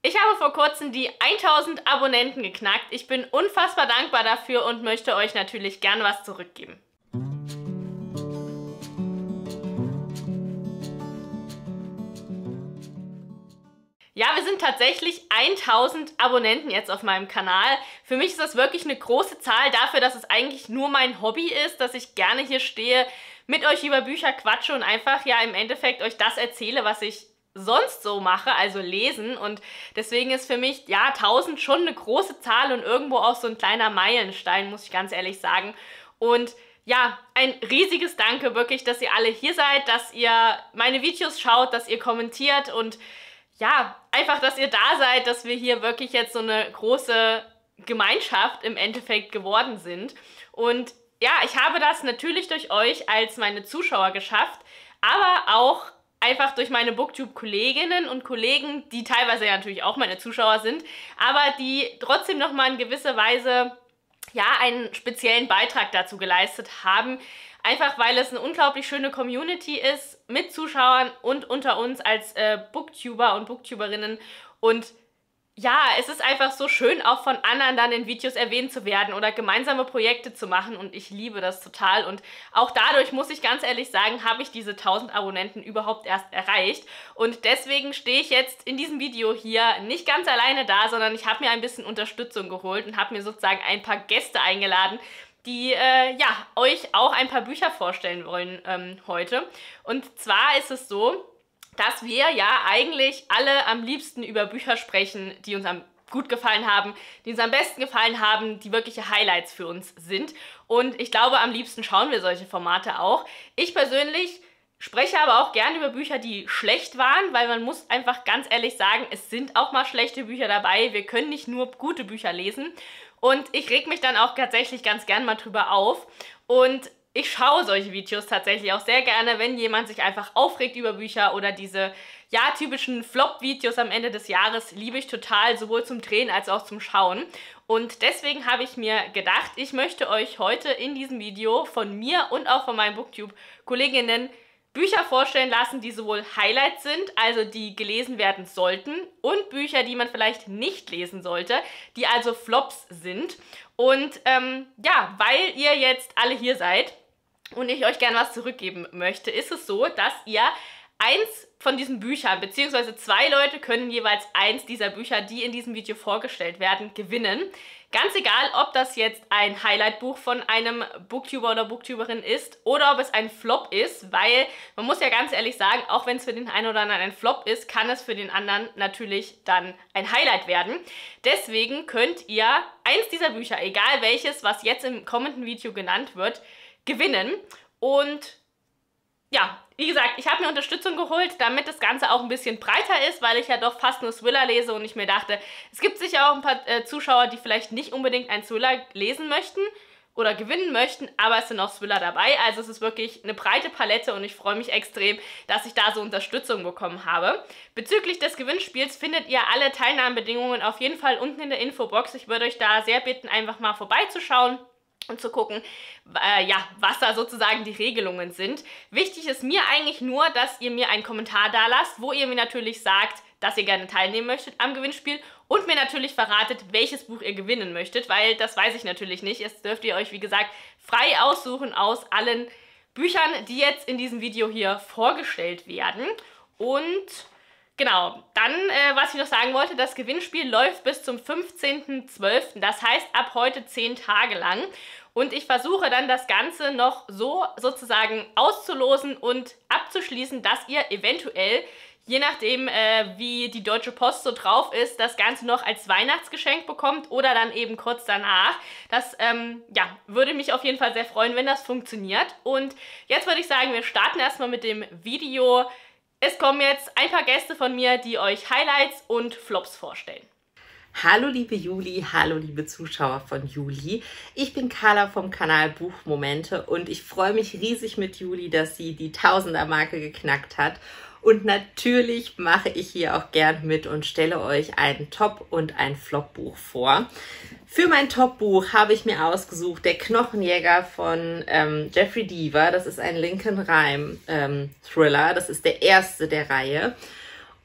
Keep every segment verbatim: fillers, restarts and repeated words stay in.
Ich habe vor kurzem die tausend Abonnenten geknackt. Ich bin unfassbar dankbar dafür und möchte euch natürlich gern was zurückgeben. Ja, wir sind tatsächlich tausend Abonnenten jetzt auf meinem Kanal. Für mich ist das wirklich eine große Zahl dafür, dass es eigentlich nur mein Hobby ist, dass ich gerne hier stehe, mit euch über Bücher quatsche und einfach ja im Endeffekt euch das erzähle, was ich sonst so mache, also lesen. Und deswegen ist für mich, ja, tausend schon eine große Zahl und irgendwo auch so ein kleiner Meilenstein, muss ich ganz ehrlich sagen. Und ja, ein riesiges Danke wirklich, dass ihr alle hier seid, dass ihr meine Videos schaut, dass ihr kommentiert und ja, einfach, dass ihr da seid, dass wir hier wirklich jetzt so eine große Gemeinschaft im Endeffekt geworden sind. Und ja, ich habe das natürlich durch euch als meine Zuschauer geschafft, aber auch einfach durch meine Booktube-Kolleginnen und Kollegen, die teilweise ja natürlich auch meine Zuschauer sind, aber die trotzdem nochmal in gewisser Weise ja einen speziellen Beitrag dazu geleistet haben. Einfach weil es eine unglaublich schöne Community ist, mit Zuschauern und unter uns als äh, Booktuber und Booktuberinnen. Und ja, es ist einfach so schön, auch von anderen dann in Videos erwähnt zu werden oder gemeinsame Projekte zu machen. Und ich liebe das total. Und auch dadurch, muss ich ganz ehrlich sagen, habe ich diese tausend Abonnenten überhaupt erst erreicht. Und deswegen stehe ich jetzt in diesem Video hier nicht ganz alleine da, sondern ich habe mir ein bisschen Unterstützung geholt und habe mir sozusagen ein paar Gäste eingeladen, die äh, ja, euch auch ein paar Bücher vorstellen wollen ähm, heute. Und zwar ist es so, dass wir ja eigentlich alle am liebsten über Bücher sprechen, die uns am gut gefallen haben, die uns am besten gefallen haben, die wirkliche Highlights für uns sind. Und ich glaube, am liebsten schauen wir solche Formate auch. Ich persönlich spreche aber auch gerne über Bücher, die schlecht waren, weil man muss einfach ganz ehrlich sagen, es sind auch mal schlechte Bücher dabei. Wir können nicht nur gute Bücher lesen. Und ich reg mich dann auch tatsächlich ganz gern mal drüber auf. Und ich schaue solche Videos tatsächlich auch sehr gerne, wenn jemand sich einfach aufregt über Bücher oder diese, ja, typischen Flop-Videos am Ende des Jahres liebe ich total, sowohl zum Drehen als auch zum Schauen. Und deswegen habe ich mir gedacht, ich möchte euch heute in diesem Video von mir und auch von meinen Booktube-Kolleginnen Bücher vorstellen lassen, die sowohl Highlights sind, also die gelesen werden sollten, und Bücher, die man vielleicht nicht lesen sollte, die also Flops sind. Und ähm, ja, weil ihr jetzt alle hier seid und ich euch gerne was zurückgeben möchte, ist es so, dass ihr eins von diesen Büchern, beziehungsweise zwei Leute können jeweils eins dieser Bücher, die in diesem Video vorgestellt werden, gewinnen. Ganz egal, ob das jetzt ein Highlight-Buch von einem Booktuber oder Booktuberin ist oder ob es ein Flop ist, weil man muss ja ganz ehrlich sagen, auch wenn es für den einen oder anderen ein Flop ist, kann es für den anderen natürlich dann ein Highlight werden. Deswegen könnt ihr eins dieser Bücher, egal welches, was jetzt im kommenden Video genannt wird, gewinnen. Und ja, wie gesagt, ich habe mir Unterstützung geholt, damit das Ganze auch ein bisschen breiter ist, weil ich ja doch fast nur Thriller lese und ich mir dachte, es gibt sicher auch ein paar äh, Zuschauer, die vielleicht nicht unbedingt einen Thriller lesen möchten oder gewinnen möchten, aber es sind auch Thriller dabei. Also es ist wirklich eine breite Palette und ich freue mich extrem, dass ich da so Unterstützung bekommen habe. Bezüglich des Gewinnspiels findet ihr alle Teilnahmebedingungen auf jeden Fall unten in der Infobox. Ich würde euch da sehr bitten, einfach mal vorbeizuschauen und zu gucken, äh, ja, was da sozusagen die Regelungen sind. Wichtig ist mir eigentlich nur, dass ihr mir einen Kommentar da lasst, wo ihr mir natürlich sagt, dass ihr gerne teilnehmen möchtet am Gewinnspiel und mir natürlich verratet, welches Buch ihr gewinnen möchtet, weil das weiß ich natürlich nicht. Jetzt dürft ihr euch, wie gesagt, frei aussuchen aus allen Büchern, die jetzt in diesem Video hier vorgestellt werden. Und genau, dann, äh, was ich noch sagen wollte, das Gewinnspiel läuft bis zum fünfzehnten zwölften Das heißt, ab heute zehn Tage lang. Und ich versuche dann das Ganze noch so sozusagen auszulosen und abzuschließen, dass ihr eventuell, je nachdem, äh, wie die Deutsche Post so drauf ist, das Ganze noch als Weihnachtsgeschenk bekommt oder dann eben kurz danach. Das ähm, ja, würde mich auf jeden Fall sehr freuen, wenn das funktioniert. Und jetzt würde ich sagen, wir starten erstmal mit dem Video. Es kommen jetzt ein paar Gäste von mir, die euch Highlights und Flops vorstellen. Hallo liebe Juli, hallo liebe Zuschauer von Juli. Ich bin Carla vom Kanal Buchmomente und ich freue mich riesig mit Juli, dass sie die Tausender-Marke geknackt hat. Und natürlich mache ich hier auch gern mit und stelle euch ein Top- und ein Flop-Buch vor. Für mein Top-Buch habe ich mir ausgesucht Der Knochenjäger von ähm, Jeffrey Deaver. Das ist ein Lincoln Rhyme ähm, Thriller. Das ist der erste der Reihe.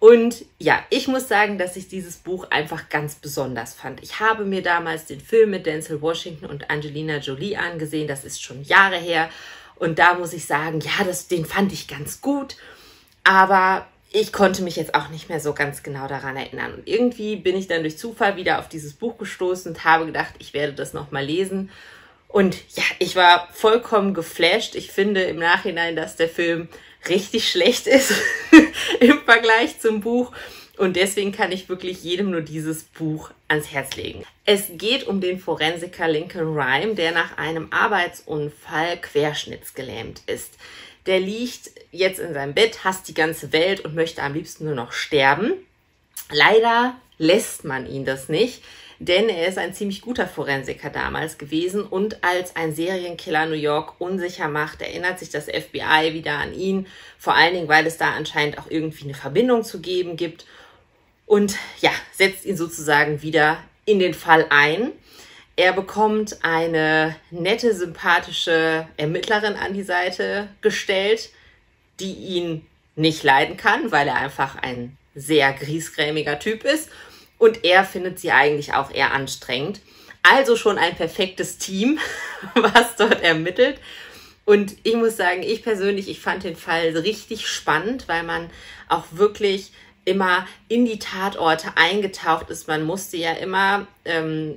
Und ja, ich muss sagen, dass ich dieses Buch einfach ganz besonders fand. Ich habe mir damals den Film mit Denzel Washington und Angelina Jolie angesehen. Das ist schon Jahre her. Und da muss ich sagen, ja, das, den fand ich ganz gut. Aber ich konnte mich jetzt auch nicht mehr so ganz genau daran erinnern. Und irgendwie bin ich dann durch Zufall wieder auf dieses Buch gestoßen und habe gedacht, ich werde das nochmal lesen. Und ja, ich war vollkommen geflasht. Ich finde im Nachhinein, dass der Film richtig schlecht ist im Vergleich zum Buch. Und deswegen kann ich wirklich jedem nur dieses Buch ans Herz legen. Es geht um den Forensiker Lincoln Rhyme, der nach einem Arbeitsunfall querschnittsgelähmt ist. Der liegt jetzt in seinem Bett, hasst die ganze Welt und möchte am liebsten nur noch sterben. Leider lässt man ihn das nicht, denn er ist ein ziemlich guter Forensiker damals gewesen und als ein Serienkiller New York unsicher macht, erinnert sich das F B I wieder an ihn, vor allen Dingen, weil es da anscheinend auch irgendwie eine Verbindung zu geben gibt und ja, setzt ihn sozusagen wieder in den Fall ein. Er bekommt eine nette, sympathische Ermittlerin an die Seite gestellt, die ihn nicht leiden kann, weil er einfach ein sehr griesgrämiger Typ ist. Und er findet sie eigentlich auch eher anstrengend. Also schon ein perfektes Team, was dort ermittelt. Und ich muss sagen, ich persönlich, ich fand den Fall richtig spannend, weil man auch wirklich immer in die Tatorte eingetaucht ist. Man musste ja immer ähm,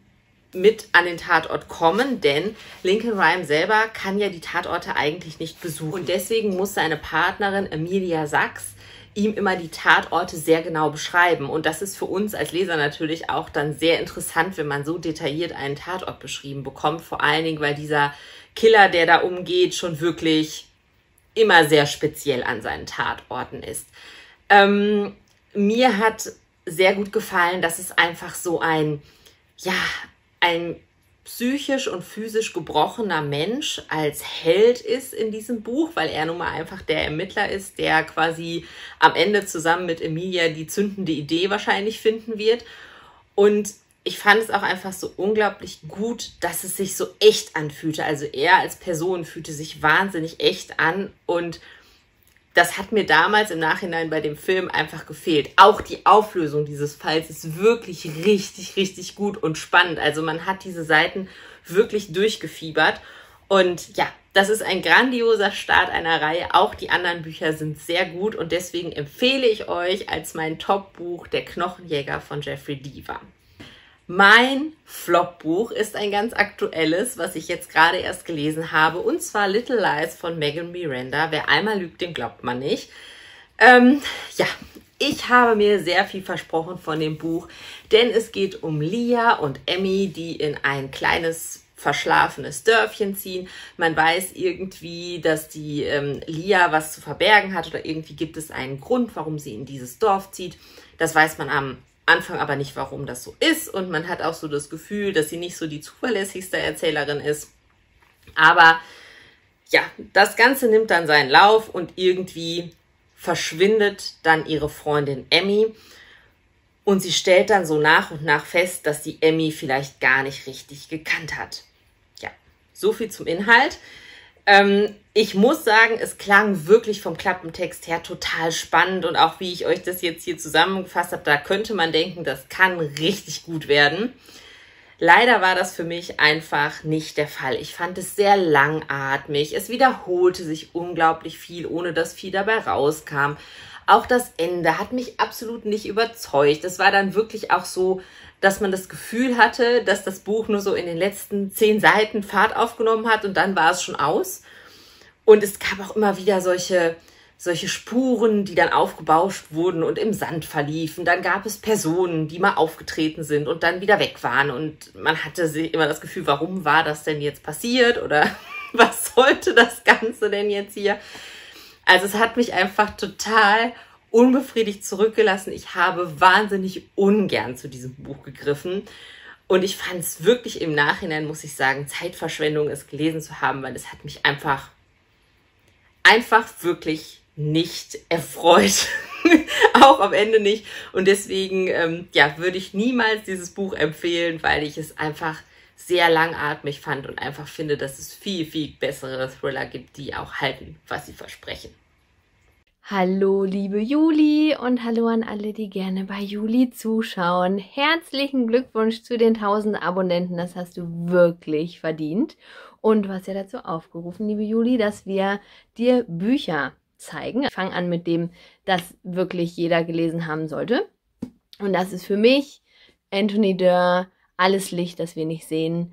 mit an den Tatort kommen, denn Lincoln Rhyme selber kann ja die Tatorte eigentlich nicht besuchen. Und deswegen muss seine Partnerin Emilia Sachs ihm immer die Tatorte sehr genau beschreiben. Und das ist für uns als Leser natürlich auch dann sehr interessant, wenn man so detailliert einen Tatort beschrieben bekommt. Vor allen Dingen, weil dieser Killer, der da umgeht, schon wirklich immer sehr speziell an seinen Tatorten ist. Ähm, mir hat sehr gut gefallen, dass es einfach so ein, ja, ein psychisch und physisch gebrochener Mensch als Held ist in diesem Buch, weil er nun mal einfach der Ermittler ist, der quasi am Ende zusammen mit Emilia die zündende Idee wahrscheinlich finden wird. Und ich fand es auch einfach so unglaublich gut, dass es sich so echt anfühlte. Also er als Person fühlte sich wahnsinnig echt an und das hat mir damals im Nachhinein bei dem Film einfach gefehlt. Auch die Auflösung dieses Falls ist wirklich richtig, richtig gut und spannend. Also man hat diese Seiten wirklich durchgefiebert. Und ja, das ist ein grandioser Start einer Reihe. Auch die anderen Bücher sind sehr gut. Und deswegen empfehle ich euch als mein Top-Buch Der Knochenjäger von Jeffrey Deaver. Mein Flop-Buch ist ein ganz aktuelles, was ich jetzt gerade erst gelesen habe, und zwar Little Lies von Megan Miranda. Wer einmal lügt, den glaubt man nicht. Ähm, ja, ich habe mir sehr viel versprochen von dem Buch, denn es geht um Lia und Emmy, die in ein kleines, verschlafenes Dörfchen ziehen. Man weiß irgendwie, dass die ähm, Lia was zu verbergen hat oder irgendwie gibt es einen Grund, warum sie in dieses Dorf zieht. Das weiß man am Anfang aber nicht, warum das so ist und man hat auch so das Gefühl, dass sie nicht so die zuverlässigste Erzählerin ist. Aber ja, das Ganze nimmt dann seinen Lauf und irgendwie verschwindet dann ihre Freundin Emmy und sie stellt dann so nach und nach fest, dass sie Emmy vielleicht gar nicht richtig gekannt hat. Ja, so viel zum Inhalt. Ähm, ich muss sagen, es klang wirklich vom Klappentext her total spannend und auch wie ich euch das jetzt hier zusammengefasst habe, da könnte man denken, das kann richtig gut werden. Leider war das für mich einfach nicht der Fall. Ich fand es sehr langatmig, es wiederholte sich unglaublich viel, ohne dass viel dabei rauskam. Auch das Ende hat mich absolut nicht überzeugt. Es war dann wirklich auch so, dass man das Gefühl hatte, dass das Buch nur so in den letzten zehn Seiten Fahrt aufgenommen hat und dann war es schon aus. Und es gab auch immer wieder solche, solche Spuren, die dann aufgebauscht wurden und im Sand verliefen. Dann gab es Personen, die mal aufgetreten sind und dann wieder weg waren. Und man hatte immer das Gefühl, warum war das denn jetzt passiert? Oder was sollte das Ganze denn jetzt hier? Also es hat mich einfach total unbefriedigt zurückgelassen. Ich habe wahnsinnig ungern zu diesem Buch gegriffen. Und ich fand es wirklich im Nachhinein, muss ich sagen, Zeitverschwendung, es gelesen zu haben, weil es hat mich einfach, einfach wirklich nicht erfreut. Auch am Ende nicht. Und deswegen ähm, ja, würde ich niemals dieses Buch empfehlen, weil ich es einfach sehr langatmig fand und einfach finde, dass es viel, viel bessere Thriller gibt, die auch halten, was sie versprechen. Hallo liebe Juli und hallo an alle, die gerne bei Juli zuschauen. Herzlichen Glückwunsch zu den tausend Abonnenten, das hast du wirklich verdient. Und du hast ja dazu aufgerufen, liebe Juli, dass wir dir Bücher zeigen. Ich fange an mit dem, das wirklich jeder gelesen haben sollte. Und das ist für mich Anthony Doerr, Alles Licht, das wir nicht sehen.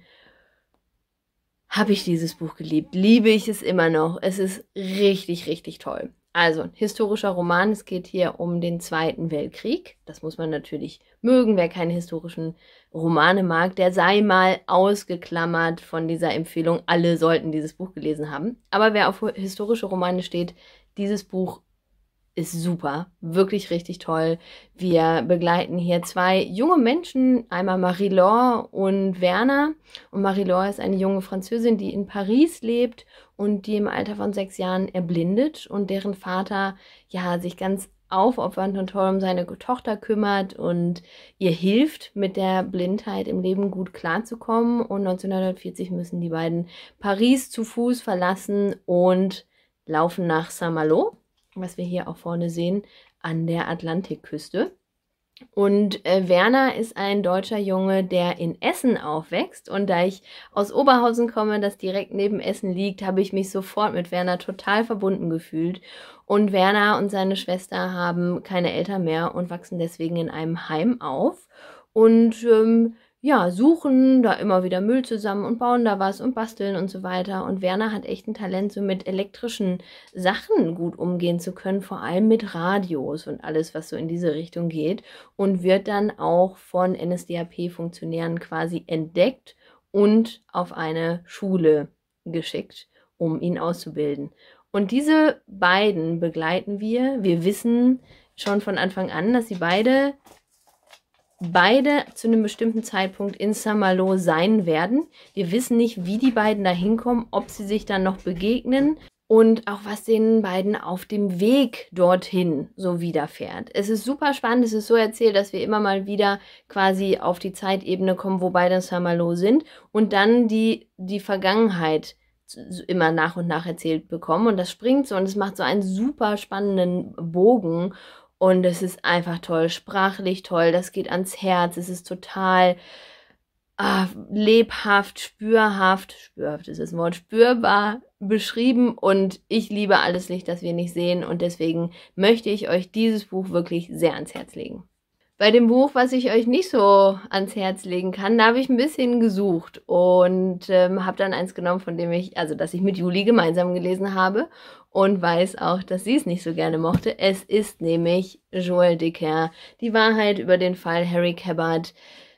Habe ich dieses Buch geliebt, liebe ich es immer noch. Es ist richtig, richtig toll. Also, ein historischer Roman, es geht hier um den Zweiten Weltkrieg. Das muss man natürlich mögen, wer keine historischen Romane mag, der sei mal ausgeklammert von dieser Empfehlung. Alle sollten dieses Buch gelesen haben. Aber wer auf historische Romane steht, dieses Buch ist super, wirklich richtig toll. Wir begleiten hier zwei junge Menschen, einmal Marie-Laure und Werner. Und Marie-Laure ist eine junge Französin, die in Paris lebt und die im Alter von sechs Jahren erblindet und deren Vater ja sich ganz aufopfernd und toll um seine Tochter kümmert und ihr hilft, mit der Blindheit im Leben gut klarzukommen. Und neunzehnhundertvierzig müssen die beiden Paris zu Fuß verlassen und laufen nach Saint-Malo, was wir hier auch vorne sehen, an der Atlantikküste. Und äh, Werner ist ein deutscher Junge, der in Essen aufwächst. Und da ich aus Oberhausen komme, das direkt neben Essen liegt, habe ich mich sofort mit Werner total verbunden gefühlt. Und Werner und seine Schwester haben keine Eltern mehr und wachsen deswegen in einem Heim auf. Und ähm, ja, suchen da immer wieder Müll zusammen und bauen da was und basteln und so weiter. Und Werner hat echt ein Talent, so mit elektrischen Sachen gut umgehen zu können, vor allem mit Radios und alles, was so in diese Richtung geht. Und wird dann auch von N S D A P-Funktionären quasi entdeckt und auf eine Schule geschickt, um ihn auszubilden. Und diese beiden begleiten wir. Wir wissen schon von Anfang an, dass sie beide... beide zu einem bestimmten Zeitpunkt in Saint-Malo sein werden. Wir wissen nicht, wie die beiden da hinkommen, ob sie sich dann noch begegnen und auch was den beiden auf dem Weg dorthin so widerfährt. Es ist super spannend, es ist so erzählt, dass wir immer mal wieder quasi auf die Zeitebene kommen, wo beide in Saint-Malo sind und dann die, die Vergangenheit immer nach und nach erzählt bekommen. Und das springt so und es macht so einen super spannenden Bogen. Und es ist einfach toll, sprachlich toll, das geht ans Herz, es ist total ah, lebhaft, spürhaft, spürhaft ist das Wort, spürbar beschrieben und ich liebe Alles Licht, das wir nicht sehen und deswegen möchte ich euch dieses Buch wirklich sehr ans Herz legen. Bei dem Buch, was ich euch nicht so ans Herz legen kann, da habe ich ein bisschen gesucht und ähm, habe dann eins genommen, von dem ich, also das ich mit Juli gemeinsam gelesen habe und weiß auch, dass sie es nicht so gerne mochte. Es ist nämlich Joël Dicker, Die Wahrheit über den Fall Harry Cabot.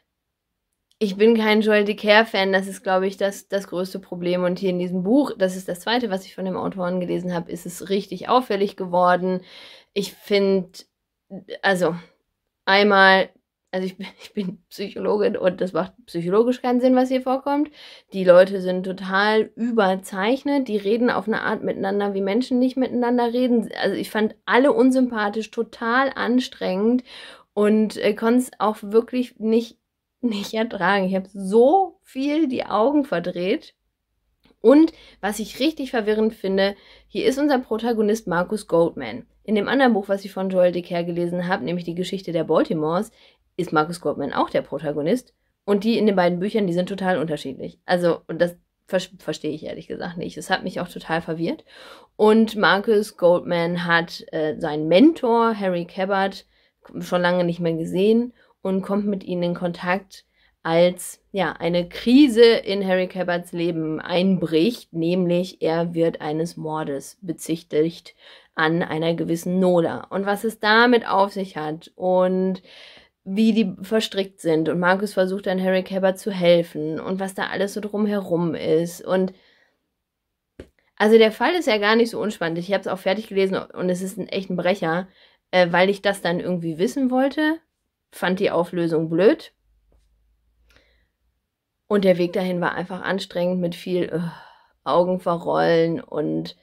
Ich bin kein Joël Dicker-Fan, das ist, glaube ich, das, das größte Problem. Und hier in diesem Buch, das ist das zweite, was ich von dem Autoren gelesen habe, ist es richtig auffällig geworden. Ich finde, also... Einmal, also ich bin, ich bin Psychologin und das macht psychologisch keinen Sinn, was hier vorkommt. Die Leute sind total überzeichnet, die reden auf eine Art miteinander, wie Menschen nicht miteinander reden. Also ich fand alle unsympathisch, total anstrengend und äh, konnte es auch wirklich nicht, nicht ertragen. Ich habe so viel die Augen verdreht. Und was ich richtig verwirrend finde, hier ist unser Protagonist Marcus Goldman. In dem anderen Buch, was ich von Joël Dicker gelesen habe, nämlich die Geschichte der Baltimores, ist Marcus Goldman auch der Protagonist. Und die in den beiden Büchern, die sind total unterschiedlich. Also, und das ver verstehe ich ehrlich gesagt nicht. Das hat mich auch total verwirrt. Und Marcus Goldman hat äh, seinen Mentor, Harry Cabot, schon lange nicht mehr gesehen und kommt mit ihnen in Kontakt, als ja eine Krise in Harry Cabots Leben einbricht, nämlich er wird eines Mordes bezichtigt an einer gewissen Nola. Und was es damit auf sich hat und wie die verstrickt sind. Und Marcus versucht dann Harry Cabot zu helfen und was da alles so drumherum ist. Und also der Fall ist ja gar nicht so unspannend. Ich habe es auch fertig gelesen und es ist ein echter Brecher, äh, weil ich das dann irgendwie wissen wollte. Fand die Auflösung blöd. Und der Weg dahin war einfach anstrengend mit viel uh, Augen verrollen und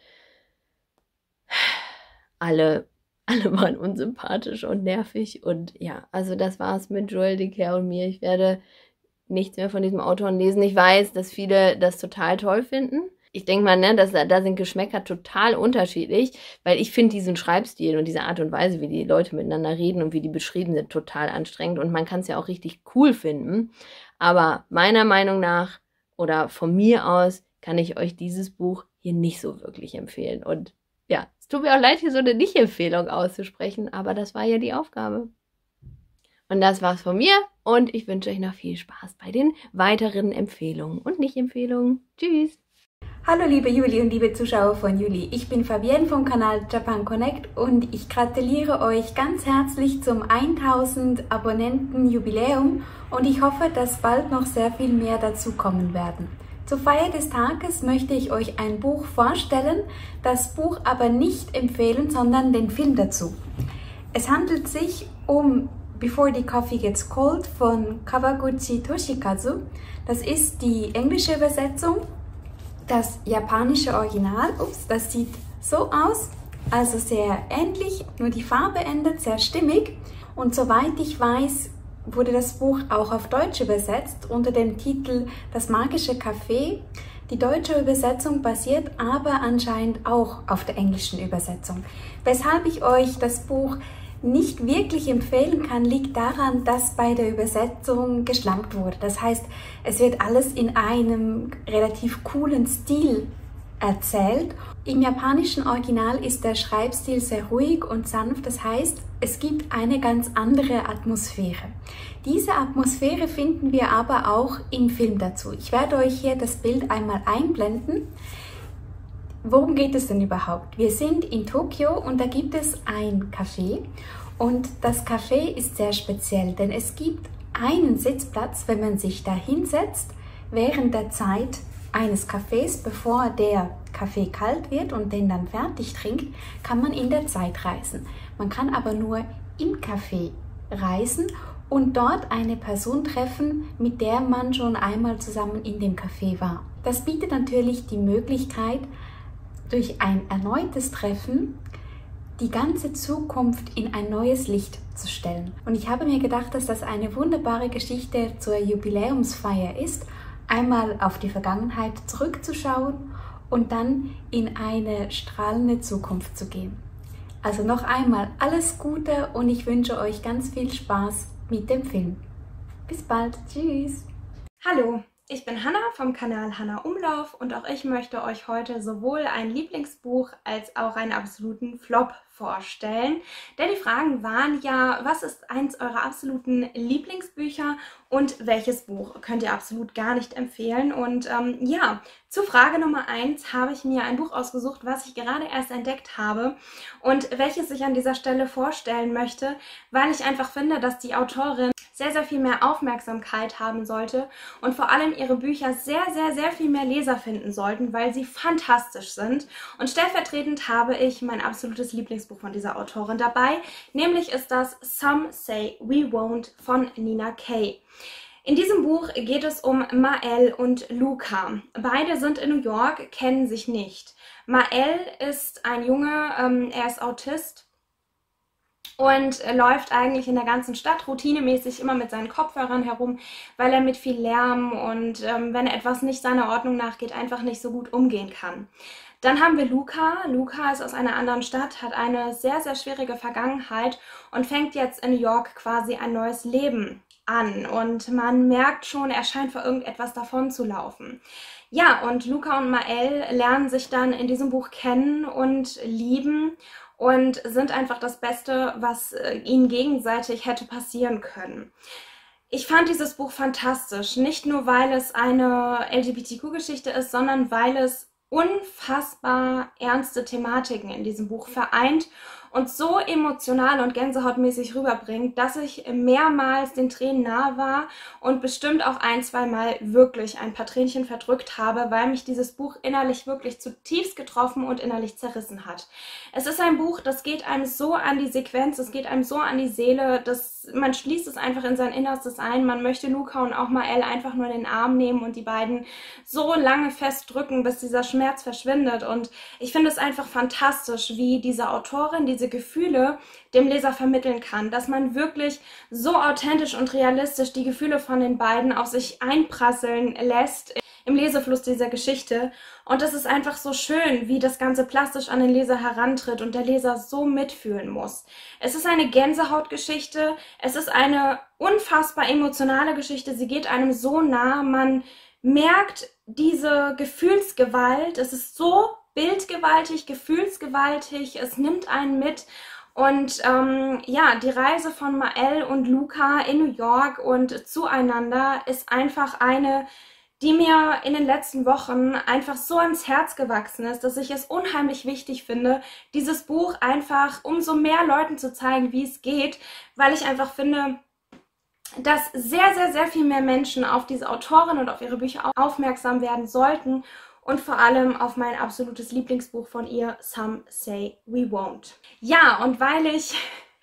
alle, alle waren unsympathisch und nervig. Und ja, also das war's mit Joël Dicker und mir. Ich werde nichts mehr von diesem Autoren lesen. Ich weiß, dass viele das total toll finden. ich denke mal, ne, dass, da sind Geschmäcker total unterschiedlich, weil ich finde diesen Schreibstil und diese Art und Weise, wie die Leute miteinander reden und wie die beschrieben sind, total anstrengend und man kann es ja auch richtig cool finden. Aber meiner Meinung nach oder von mir aus kann ich euch dieses Buch hier nicht so wirklich empfehlen. Und ja, es tut mir auch leid, hier so eine Nicht-Empfehlung auszusprechen, aber das war ja die Aufgabe. Und das war's von mir und ich wünsche euch noch viel Spaß bei den weiteren Empfehlungen und Nicht-Empfehlungen. Tschüss! Hallo liebe Juli und liebe Zuschauer von Juli, ich bin Fabienne vom Kanal Japan Connect und ich gratuliere euch ganz herzlich zum tausend Abonnenten Jubiläum und ich hoffe, dass bald noch sehr viel mehr dazu kommen werden. Zur Feier des Tages möchte ich euch ein Buch vorstellen, das Buch aber nicht empfehlen, sondern den Film dazu. Es handelt sich um Before the Coffee Gets Cold von Kawaguchi Toshikazu. Das ist die englische Übersetzung. Das japanische Original, ups, das sieht so aus, also sehr ähnlich, nur die Farbe ändert, sehr stimmig. Und soweit ich weiß, wurde das Buch auch auf Deutsch übersetzt unter dem Titel Das magische Café. Die deutsche Übersetzung basiert aber anscheinend auch auf der englischen Übersetzung. Weshalb ich euch das Buch nicht wirklich empfehlen kann, liegt daran, dass bei der Übersetzung geschlampt wurde. Das heißt, es wird alles in einem relativ coolen Stil erzählt. Im japanischen Original ist der Schreibstil sehr ruhig und sanft, das heißt, es gibt eine ganz andere Atmosphäre. Diese Atmosphäre finden wir aber auch im Film dazu. Ich werde euch hier das Bild einmal einblenden. Worum geht es denn überhaupt? Wir sind in Tokio und da gibt es ein Café und das Café ist sehr speziell, denn es gibt einen Sitzplatz, wenn man sich da hinsetzt, während der Zeit eines Kaffees, bevor der Kaffee kalt wird und den dann fertig trinkt, kann man in der Zeit reisen. Man kann aber nur im Café reisen und dort eine Person treffen, mit der man schon einmal zusammen in dem Café war. Das bietet natürlich die Möglichkeit, durch ein erneutes Treffen die ganze Zukunft in ein neues Licht zu stellen. Und ich habe mir gedacht, dass das eine wunderbare Geschichte zur Jubiläumsfeier ist, einmal auf die Vergangenheit zurückzuschauen und dann in eine strahlende Zukunft zu gehen. Also noch einmal alles Gute und ich wünsche euch ganz viel Spaß mit dem Film. Bis bald, tschüss! Hallo! Ich bin Hanna vom Kanal Hanna Umlauf und auch ich möchte euch heute sowohl ein Lieblingsbuch als auch einen absoluten Flop vorstellen. Denn die Fragen waren ja, was ist eins eurer absoluten Lieblingsbücher und welches Buch könnt ihr absolut gar nicht empfehlen? Und ähm, ja, zu Frage Nummer eins habe ich mir ein Buch ausgesucht, was ich gerade erst entdeckt habe und welches ich an dieser Stelle vorstellen möchte, weil ich einfach finde, dass die Autorin sehr, sehr viel mehr Aufmerksamkeit haben sollte und vor allem ihre Bücher sehr, sehr, sehr viel mehr Leser finden sollten, weil sie fantastisch sind. Und stellvertretend habe ich mein absolutes Lieblingsbuch von dieser Autorin dabei, nämlich ist das Some Say We Won't von Nina Kay. In diesem Buch geht es um Mael und Luca. Beide sind in New York, kennen sich nicht. Mael ist ein Junge, ähm, er ist Autist und läuft eigentlich in der ganzen Stadt routinemäßig immer mit seinen Kopfhörern herum, weil er mit viel Lärm und ähm, wenn etwas nicht seiner Ordnung nachgeht, einfach nicht so gut umgehen kann. Dann haben wir Luca. Luca ist aus einer anderen Stadt, hat eine sehr, sehr schwierige Vergangenheit und fängt jetzt in New York quasi ein neues Leben an. Und man merkt schon, er scheint vor irgendetwas davon zu laufen. Ja, und Luca und Mael lernen sich dann in diesem Buch kennen und lieben und sind einfach das Beste, was ihnen gegenseitig hätte passieren können. Ich fand dieses Buch fantastisch, nicht nur weil es eine L G B T Q-Geschichte ist, sondern weil es unfassbar ernste Thematiken in diesem Buch vereint und so emotional und gänsehautmäßig rüberbringt, dass ich mehrmals den Tränen nahe war und bestimmt auch ein, zwei Mal wirklich ein paar Tränchen verdrückt habe, weil mich dieses Buch innerlich wirklich zutiefst getroffen und innerlich zerrissen hat. Es ist ein Buch, das geht einem so an die Sequenz, es geht einem so an die Seele, dass man schließt es einfach in sein Innerstes ein. Man möchte Luca und auch Mael einfach nur in den Arm nehmen und die beiden so lange festdrücken, bis dieser Schmerz verschwindet. Und ich finde es einfach fantastisch, wie diese Autorin diese Gefühle dem Leser vermitteln kann, dass man wirklich so authentisch und realistisch die Gefühle von den beiden auf sich einprasseln lässt. im Lesefluss dieser Geschichte. Und es ist einfach so schön, wie das Ganze plastisch an den Leser herantritt und der Leser so mitfühlen muss. Es ist eine Gänsehautgeschichte, es ist eine unfassbar emotionale Geschichte, sie geht einem so nah, man merkt diese Gefühlsgewalt, es ist so bildgewaltig, gefühlsgewaltig, es nimmt einen mit. Und ähm, ja, die Reise von Mael und Luca in New York und zueinander ist einfach eine, die mir in den letzten Wochen einfach so ans Herz gewachsen ist, dass ich es unheimlich wichtig finde, dieses Buch einfach umso mehr Leuten zu zeigen, wie es geht, weil ich einfach finde, dass sehr, sehr, sehr viel mehr Menschen auf diese Autorin und auf ihre Bücher aufmerksam werden sollten und vor allem auf mein absolutes Lieblingsbuch von ihr, Some Say We Won't. Ja, und weil ich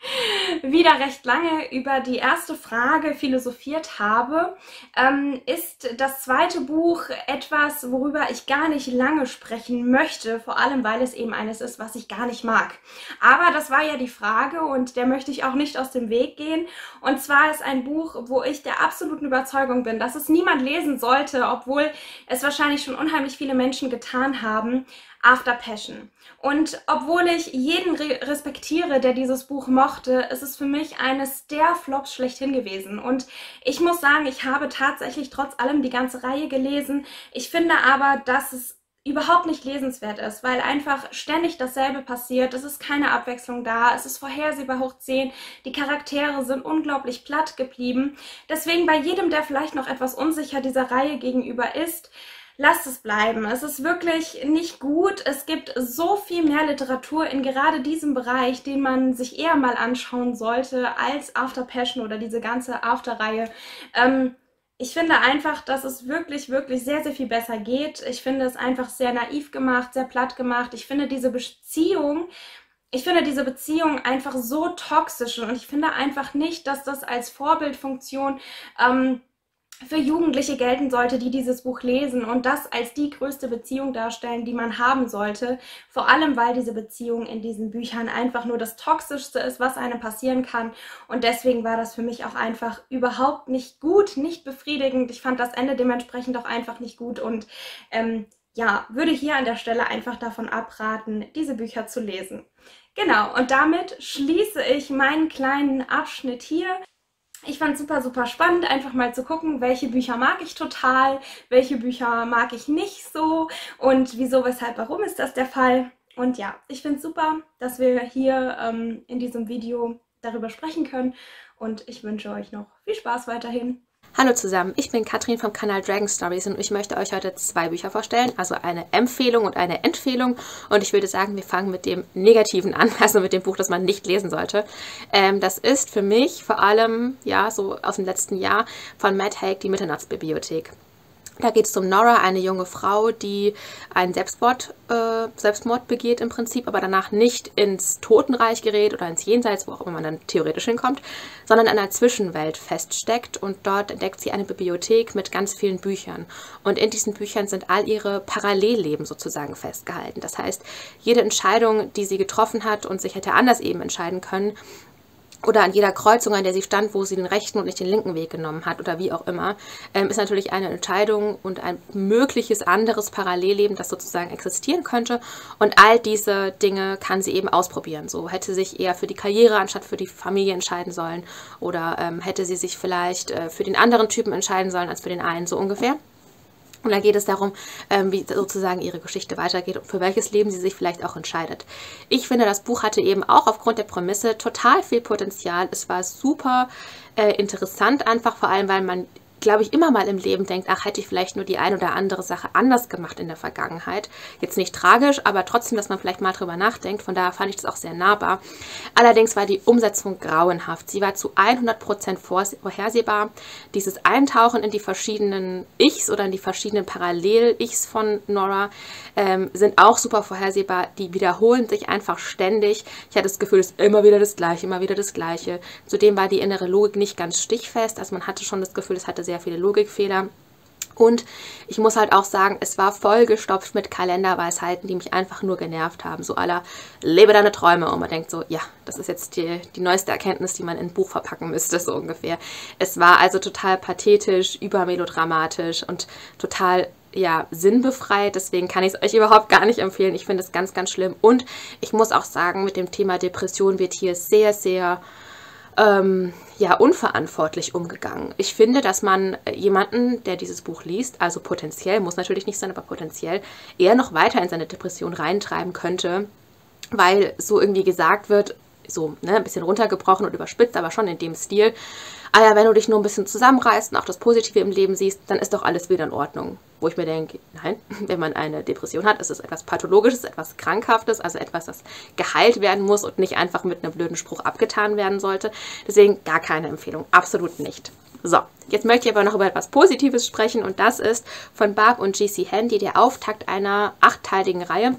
wieder recht lange über die erste Frage philosophiert habe, ähm, ist das zweite Buch etwas, worüber ich gar nicht lange sprechen möchte, vor allem weil es eben eines ist, was ich gar nicht mag. Aber das war ja die Frage und der möchte ich auch nicht aus dem Weg gehen. Und zwar ist ein Buch, wo ich der absoluten Überzeugung bin, dass es niemand lesen sollte, obwohl es wahrscheinlich schon unheimlich viele Menschen getan haben, After Passion. Und obwohl ich jeden re respektiere, der dieses Buch mochte, ist es für mich eines der Flops schlechthin gewesen. Und ich muss sagen, ich habe tatsächlich trotz allem die ganze Reihe gelesen. Ich finde aber, dass es überhaupt nicht lesenswert ist, weil einfach ständig dasselbe passiert. Es ist keine Abwechslung da, es ist vorhersehbar hoch zehn, die Charaktere sind unglaublich platt geblieben. Deswegen bei jedem, der vielleicht noch etwas unsicher dieser Reihe gegenüber ist, lasst es bleiben. Es ist wirklich nicht gut. Es gibt so viel mehr Literatur in gerade diesem Bereich, den man sich eher mal anschauen sollte als After Passion oder diese ganze After-Reihe. Ähm, ich finde einfach, dass es wirklich, wirklich sehr, sehr viel besser geht. Ich finde es einfach sehr naiv gemacht, sehr platt gemacht. Ich finde diese Beziehung, ich finde diese Beziehung einfach so toxisch und ich finde einfach nicht, dass das als Vorbildfunktion ähm, für Jugendliche gelten sollte, die dieses Buch lesen und das als die größte Beziehung darstellen, die man haben sollte. Vor allem, weil diese Beziehung in diesen Büchern einfach nur das Toxischste ist, was einem passieren kann. Und deswegen war das für mich auch einfach überhaupt nicht gut, nicht befriedigend. Ich fand das Ende dementsprechend auch einfach nicht gut und ähm, ja, würde hier an der Stelle einfach davon abraten, diese Bücher zu lesen. Genau, und damit schließe ich meinen kleinen Abschnitt hier. Ich fand es super, super spannend, einfach mal zu gucken, welche Bücher mag ich total, welche Bücher mag ich nicht so und wieso, weshalb, warum ist das der Fall. Und ja, ich finde es super, dass wir hier ähm, in diesem Video darüber sprechen können und ich wünsche euch noch viel Spaß weiterhin. Hallo zusammen, ich bin Katrin vom Kanal Dragon Stories und ich möchte euch heute zwei Bücher vorstellen, also eine Empfehlung und eine Empfehlung. Und ich würde sagen, wir fangen mit dem Negativen an, also mit dem Buch, das man nicht lesen sollte. Ähm, das ist für mich vor allem, ja, so aus dem letzten Jahr von Matt Haig, die Mitternachtsbibliothek. Da geht es um Nora, eine junge Frau, die einen Selbstmord, äh, Selbstmord begeht im Prinzip, aber danach nicht ins Totenreich gerät oder ins Jenseits, wo auch immer man dann theoretisch hinkommt, sondern in einer Zwischenwelt feststeckt und dort entdeckt sie eine Bibliothek mit ganz vielen Büchern. Und in diesen Büchern sind all ihre Parallelleben sozusagen festgehalten. Das heißt, jede Entscheidung, die sie getroffen hat und sich hätte anders eben entscheiden können, oder an jeder Kreuzung, an der sie stand, wo sie den rechten und nicht den linken Weg genommen hat oder wie auch immer, ähm, ist natürlich eine Entscheidung und ein mögliches anderes Parallelleben, das sozusagen existieren könnte. Und all diese Dinge kann sie eben ausprobieren. So hätte sie sich eher für die Karriere anstatt für die Familie entscheiden sollen oder ähm, hätte sie sich vielleicht äh, für den anderen Typen entscheiden sollen als für den einen, so ungefähr. Und dann geht es darum, ähm, wie sozusagen ihre Geschichte weitergeht und für welches Leben sie sich vielleicht auch entscheidet. Ich finde, das Buch hatte eben auch aufgrund der Prämisse total viel Potenzial. Es war super äh, interessant einfach, vor allem, weil man, glaube ich, immer mal im Leben denkt, ach, hätte ich vielleicht nur die ein oder andere Sache anders gemacht in der Vergangenheit. Jetzt nicht tragisch, aber trotzdem, dass man vielleicht mal drüber nachdenkt. Von daher fand ich das auch sehr nahbar. Allerdings war die Umsetzung grauenhaft. Sie war zu hundert Prozent vorhersehbar. Dieses Eintauchen in die verschiedenen Ichs oder in die verschiedenen Parallel-Ichs von Nora ähm, sind auch super vorhersehbar. Die wiederholen sich einfach ständig. Ich hatte das Gefühl, es ist immer wieder das Gleiche, immer wieder das Gleiche. Zudem war die innere Logik nicht ganz stichfest. Also man hatte schon das Gefühl, es hatte sehr viele Logikfehler. Und ich muss halt auch sagen, es war vollgestopft mit Kalenderweisheiten, die mich einfach nur genervt haben. So à la, lebe deine Träume. Und man denkt so, ja, das ist jetzt die, die neueste Erkenntnis, die man in ein Buch verpacken müsste, so ungefähr. Es war also total pathetisch, übermelodramatisch und total ja, sinnbefreit, deswegen kann ich es euch überhaupt gar nicht empfehlen. Ich finde es ganz, ganz schlimm. Und ich muss auch sagen, mit dem Thema Depression wird hier sehr, sehr ähm, ja, unverantwortlich umgegangen. Ich finde, dass man jemanden, der dieses Buch liest, also potenziell, muss natürlich nicht sein, aber potenziell, eher noch weiter in seine Depression reintreiben könnte, weil so irgendwie gesagt wird, so ne, ein bisschen runtergebrochen und überspitzt, aber schon in dem Stil, ah ja, wenn du dich nur ein bisschen zusammenreißt und auch das Positive im Leben siehst, dann ist doch alles wieder in Ordnung. Wo ich mir denke, nein, wenn man eine Depression hat, ist es etwas Pathologisches, etwas Krankhaftes, also etwas, das geheilt werden muss und nicht einfach mit einem blöden Spruch abgetan werden sollte. Deswegen gar keine Empfehlung, absolut nicht. So, jetzt möchte ich aber noch über etwas Positives sprechen und das ist von Barb und G C Handy der Auftakt einer achtteiligen Reihe.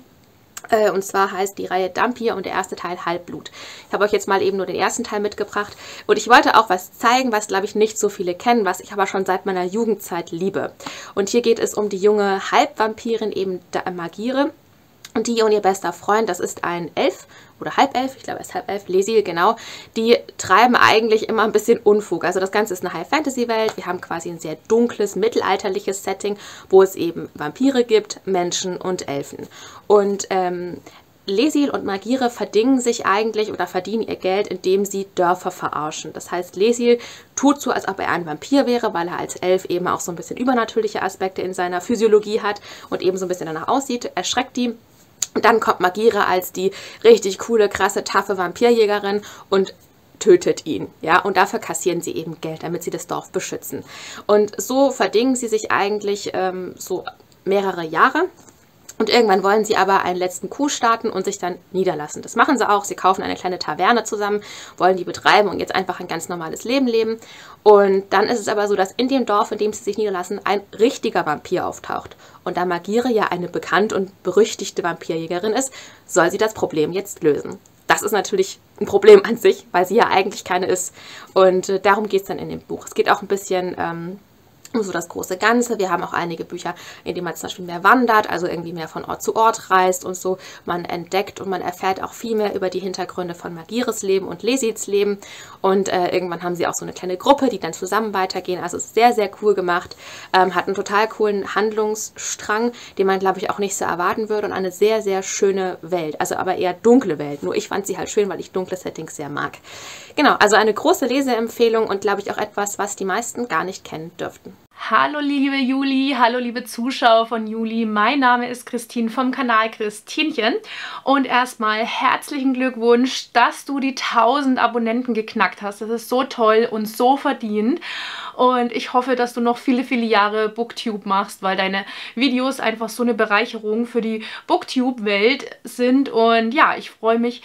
Und zwar heißt die Reihe Dhampir und der erste Teil Halbblut. Ich habe euch jetzt mal eben nur den ersten Teil mitgebracht. Und ich wollte auch was zeigen, was, glaube ich, nicht so viele kennen, was ich aber schon seit meiner Jugendzeit liebe. Und hier geht es um die junge Halbvampirin, eben Magire. Und die und ihr bester Freund, das ist ein Elf oder Halbelf, ich glaube er ist Halbelf, Lesil, genau, die treiben eigentlich immer ein bisschen Unfug. Also das Ganze ist eine High-Fantasy-Welt. Wir haben quasi ein sehr dunkles, mittelalterliches Setting, wo es eben Vampire gibt, Menschen und Elfen. Und ähm, Lesil und Magire verdingen sich eigentlich oder verdienen ihr Geld, indem sie Dörfer verarschen. Das heißt, Lesil tut so, als ob er ein Vampir wäre, weil er als Elf eben auch so ein bisschen übernatürliche Aspekte in seiner Physiologie hat und eben so ein bisschen danach aussieht, erschreckt die. Und dann kommt Magire als die richtig coole, krasse, taffe Vampirjägerin und tötet ihn, ja, und dafür kassieren sie eben Geld, damit sie das Dorf beschützen. Und so verdingen sie sich eigentlich ähm, so mehrere Jahre. Und irgendwann wollen sie aber einen letzten Coup starten und sich dann niederlassen. Das machen sie auch. Sie kaufen eine kleine Taverne zusammen, wollen die betreiben und jetzt einfach ein ganz normales Leben leben. Und dann ist es aber so, dass in dem Dorf, in dem sie sich niederlassen, ein richtiger Vampir auftaucht. Und da Magire ja eine bekannt und berüchtigte Vampirjägerin ist, soll sie das Problem jetzt lösen. Das ist natürlich ein Problem an sich, weil sie ja eigentlich keine ist. Und äh, darum geht es dann in dem Buch. Es geht auch ein bisschen ähm, um so das große Ganze. Wir haben auch einige Bücher, in denen man zum Beispiel mehr wandert, also irgendwie mehr von Ort zu Ort reist und so. Man entdeckt und man erfährt auch viel mehr über die Hintergründe von Magires Leben und Lesils Leben. Und äh, irgendwann haben sie auch so eine kleine Gruppe, die dann zusammen weitergehen. Also ist sehr, sehr cool gemacht. Ähm, hat einen total coolen Handlungsstrang, den man, glaube ich, auch nicht so erwarten würde. Und eine sehr, sehr schöne Welt. Also aber eher dunkle Welt. Nur ich fand sie halt schön, weil ich dunkle Settings sehr mag. Genau, also eine große Leseempfehlung und, glaube ich, auch etwas, was die meisten gar nicht kennen dürften. Hallo liebe Juli, hallo liebe Zuschauer von Juli, mein Name ist Christine vom Kanal Christinchen und erstmal herzlichen Glückwunsch, dass du die tausend Abonnenten geknackt hast. Das ist so toll und so verdient und ich hoffe, dass du noch viele, viele Jahre Booktube machst, weil deine Videos einfach so eine Bereicherung für die Booktube-Welt sind und ja, ich freue mich,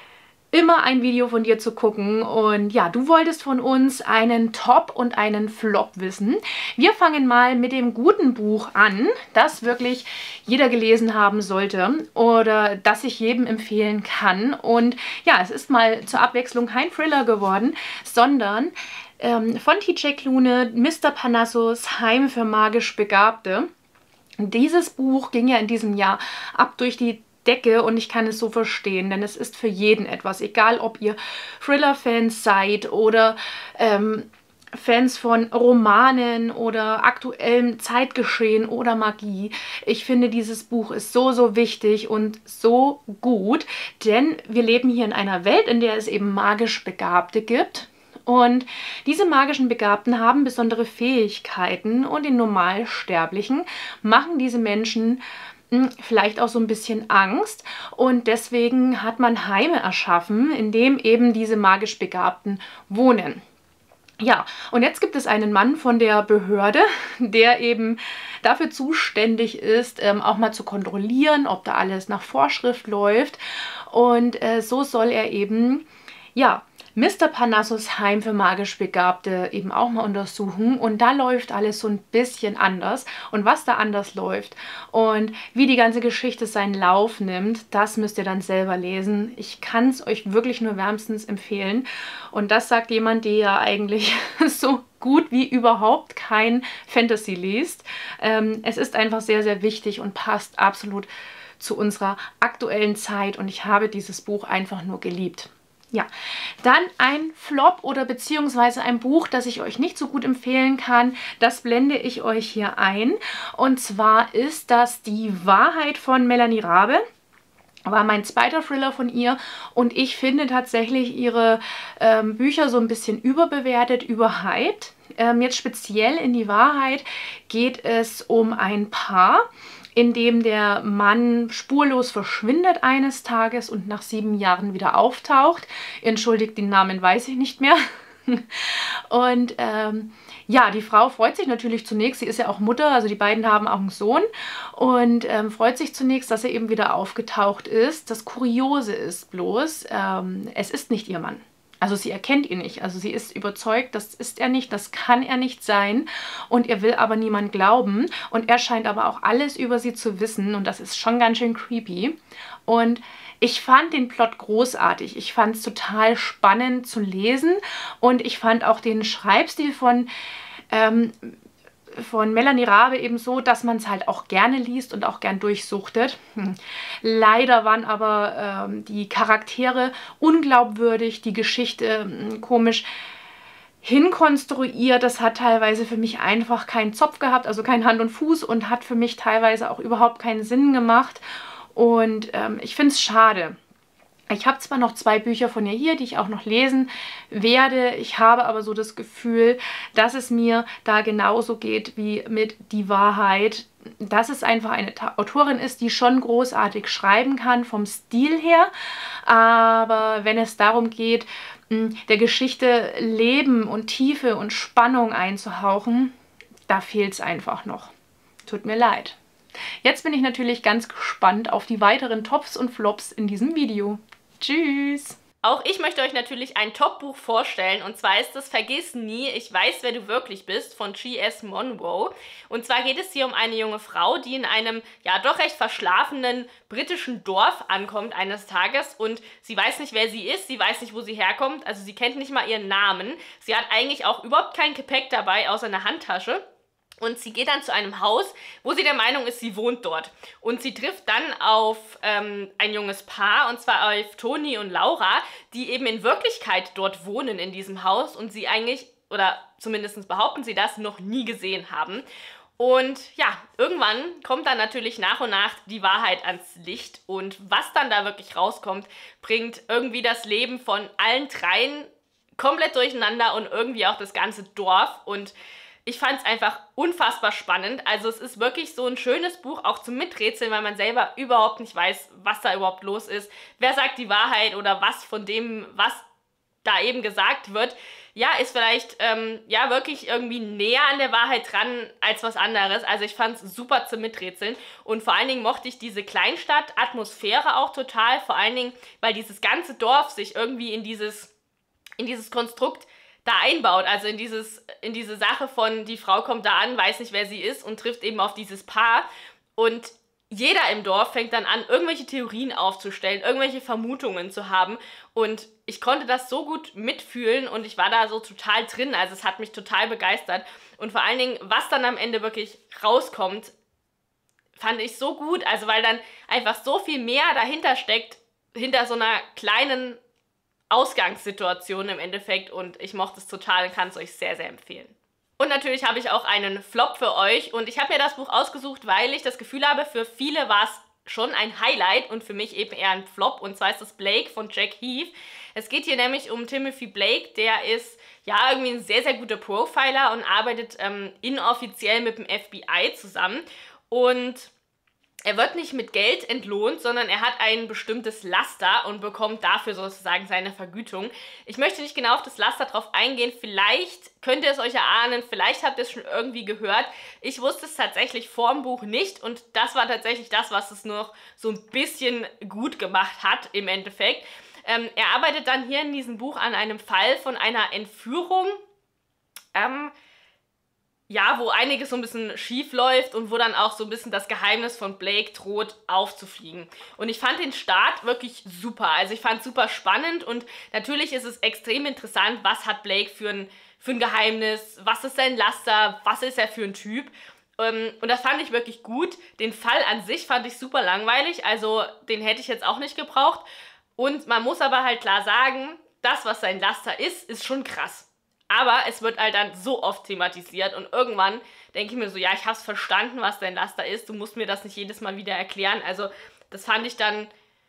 immer ein Video von dir zu gucken und ja, du wolltest von uns einen Top und einen Flop wissen. Wir fangen mal mit dem guten Buch an, das wirklich jeder gelesen haben sollte oder das ich jedem empfehlen kann und ja, es ist mal zur Abwechslung kein Thriller geworden, sondern ähm, von T J Klune, Mister Parnassus, Heim für magisch Begabte. Dieses Buch ging ja in diesem Jahr ab durch die Decke und ich kann es so verstehen, denn es ist für jeden etwas, egal ob ihr Thriller-Fans seid oder ähm, Fans von Romanen oder aktuellem Zeitgeschehen oder Magie. Ich finde, dieses Buch ist so, so wichtig und so gut, denn wir leben hier in einer Welt, in der es eben magisch Begabte gibt. Und diese magischen Begabten haben besondere Fähigkeiten und den Normalsterblichen machen diese Menschen vielleicht auch so ein bisschen Angst und deswegen hat man Heime erschaffen, in dem eben diese magisch Begabten wohnen. Ja, und jetzt gibt es einen Mann von der Behörde, der eben dafür zuständig ist, ähm, auch mal zu kontrollieren, ob da alles nach Vorschrift läuft und äh, so soll er eben, ja, Mister Parnassus Heim für magisch Begabte eben auch mal untersuchen und da läuft alles so ein bisschen anders und was da anders läuft und wie die ganze Geschichte seinen Lauf nimmt, das müsst ihr dann selber lesen. Ich kann es euch wirklich nur wärmstens empfehlen und das sagt jemand, der ja eigentlich so gut wie überhaupt kein Fantasy liest. Ähm, es ist einfach sehr, sehr wichtig und passt absolut zu unserer aktuellen Zeit und ich habe dieses Buch einfach nur geliebt. Ja, dann ein Flop oder beziehungsweise ein Buch, das ich euch nicht so gut empfehlen kann, das blende ich euch hier ein. Und zwar ist das Die Wahrheit von Melanie Rabe. War mein zweiter Thriller von ihr und ich finde tatsächlich ihre ähm, Bücher so ein bisschen überbewertet, überhyped. Ähm, jetzt speziell in Die Wahrheit geht es um ein Paar, in dem der Mann spurlos verschwindet eines Tages und nach sieben Jahren wieder auftaucht. Entschuldigt, den Namen weiß ich nicht mehr. Und ähm, ja, die Frau freut sich natürlich zunächst, sie ist ja auch Mutter, also die beiden haben auch einen Sohn und ähm, freut sich zunächst, dass er eben wieder aufgetaucht ist. Das Kuriose ist bloß, ähm, es ist nicht ihr Mann. Also sie erkennt ihn nicht, also sie ist überzeugt, das ist er nicht, das kann er nicht sein und er will aber niemand glauben und er scheint aber auch alles über sie zu wissen und das ist schon ganz schön creepy. Und ich fand den Plot großartig, ich fand es total spannend zu lesen und ich fand auch den Schreibstil von, ähm, von Melanie Rabe eben so, dass man es halt auch gerne liest und auch gern durchsuchtet. Hm. Leider waren aber ähm, die Charaktere unglaubwürdig, die Geschichte hm, komisch hinkonstruiert. Das hat teilweise für mich einfach keinen Zopf gehabt, also kein Hand und Fuß und hat für mich teilweise auch überhaupt keinen Sinn gemacht. Und ähm, ich finde es schade. Ich habe zwar noch zwei Bücher von ihr hier, die ich auch noch lesen werde. Ich habe aber so das Gefühl, dass es mir da genauso geht wie mit Die Wahrheit. Dass es einfach eine Autorin ist, die schon großartig schreiben kann vom Stil her. Aber wenn es darum geht, der Geschichte Leben und Tiefe und Spannung einzuhauchen, da fehlt es einfach noch. Tut mir leid. Jetzt bin ich natürlich ganz gespannt auf die weiteren Tops und Flops in diesem Video. Tschüss! Auch ich möchte euch natürlich ein Top-Buch vorstellen und zwar ist das Vergiss nie, ich weiß, wer du wirklich bist von G S Monroe. Und zwar geht es hier um eine junge Frau, die in einem ja doch recht verschlafenen britischen Dorf ankommt eines Tages und sie weiß nicht, wer sie ist, sie weiß nicht, wo sie herkommt, also sie kennt nicht mal ihren Namen. Sie hat eigentlich auch überhaupt kein Gepäck dabei, außer eine Handtasche. Und sie geht dann zu einem Haus, wo sie der Meinung ist, sie wohnt dort. Und sie trifft dann auf ähm, ein junges Paar, und zwar auf Toni und Laura, die eben in Wirklichkeit dort wohnen in diesem Haus und sie eigentlich, oder zumindest behaupten sie das, noch nie gesehen haben. Und ja, irgendwann kommt dann natürlich nach und nach die Wahrheit ans Licht. Und was dann da wirklich rauskommt, bringt irgendwie das Leben von allen dreien komplett durcheinander und irgendwie auch das ganze Dorf. Und ich fand es einfach unfassbar spannend. Also es ist wirklich so ein schönes Buch, auch zum Miträtseln, weil man selber überhaupt nicht weiß, was da überhaupt los ist. Wer sagt die Wahrheit oder was von dem, was da eben gesagt wird, ja, ist vielleicht ähm, ja wirklich irgendwie näher an der Wahrheit dran als was anderes. Also ich fand es super zum Miträtseln und vor allen Dingen mochte ich diese Kleinstadt-Atmosphäre auch total. Vor allen Dingen, weil dieses ganze Dorf sich irgendwie in dieses, in dieses Konstrukt da einbaut, also in dieses in diese Sache von, die Frau kommt da an, weiß nicht, wer sie ist und trifft eben auf dieses Paar und jeder im Dorf fängt dann an, irgendwelche Theorien aufzustellen, irgendwelche Vermutungen zu haben und ich konnte das so gut mitfühlen und ich war da so total drin, also es hat mich total begeistert und vor allen Dingen, was dann am Ende wirklich rauskommt, fand ich so gut, also weil dann einfach so viel mehr dahinter steckt, hinter so einer kleinen Ausgangssituation im Endeffekt und ich mochte es total und kann es euch sehr, sehr empfehlen. Und natürlich habe ich auch einen Flop für euch und ich habe mir das Buch ausgesucht, weil ich das Gefühl habe, für viele war es schon ein Highlight und für mich eben eher ein Flop und zwar ist das Blake von Jack Heath. Es geht hier nämlich um Timothy Blake, der ist ja irgendwie ein sehr, sehr guter Profiler und arbeitet ähm, inoffiziell mit dem F B I zusammen und er wird nicht mit Geld entlohnt, sondern er hat ein bestimmtes Laster und bekommt dafür sozusagen seine Vergütung. Ich möchte nicht genau auf das Laster drauf eingehen, vielleicht könnt ihr es euch erahnen, vielleicht habt ihr es schon irgendwie gehört. Ich wusste es tatsächlich vor dem Buch nicht und das war tatsächlich das, was es noch so ein bisschen gut gemacht hat im Endeffekt. Ähm, er arbeitet dann hier in diesem Buch an einem Fall von einer Entführung, ähm, ja, wo einiges so ein bisschen schief läuft und wo dann auch so ein bisschen das Geheimnis von Blake droht aufzufliegen. Und ich fand den Start wirklich super. Also ich fand es super spannend und natürlich ist es extrem interessant, was hat Blake für ein, für ein Geheimnis, was ist sein Laster, was ist er für ein Typ. Und das fand ich wirklich gut. Den Fall an sich fand ich super langweilig, also den hätte ich jetzt auch nicht gebraucht. Und man muss aber halt klar sagen, das, was sein Laster ist, ist schon krass. Aber es wird halt dann so oft thematisiert und irgendwann denke ich mir so, ja, ich habe es verstanden, was dein Laster ist. Du musst mir das nicht jedes Mal wieder erklären. Also das fand ich dann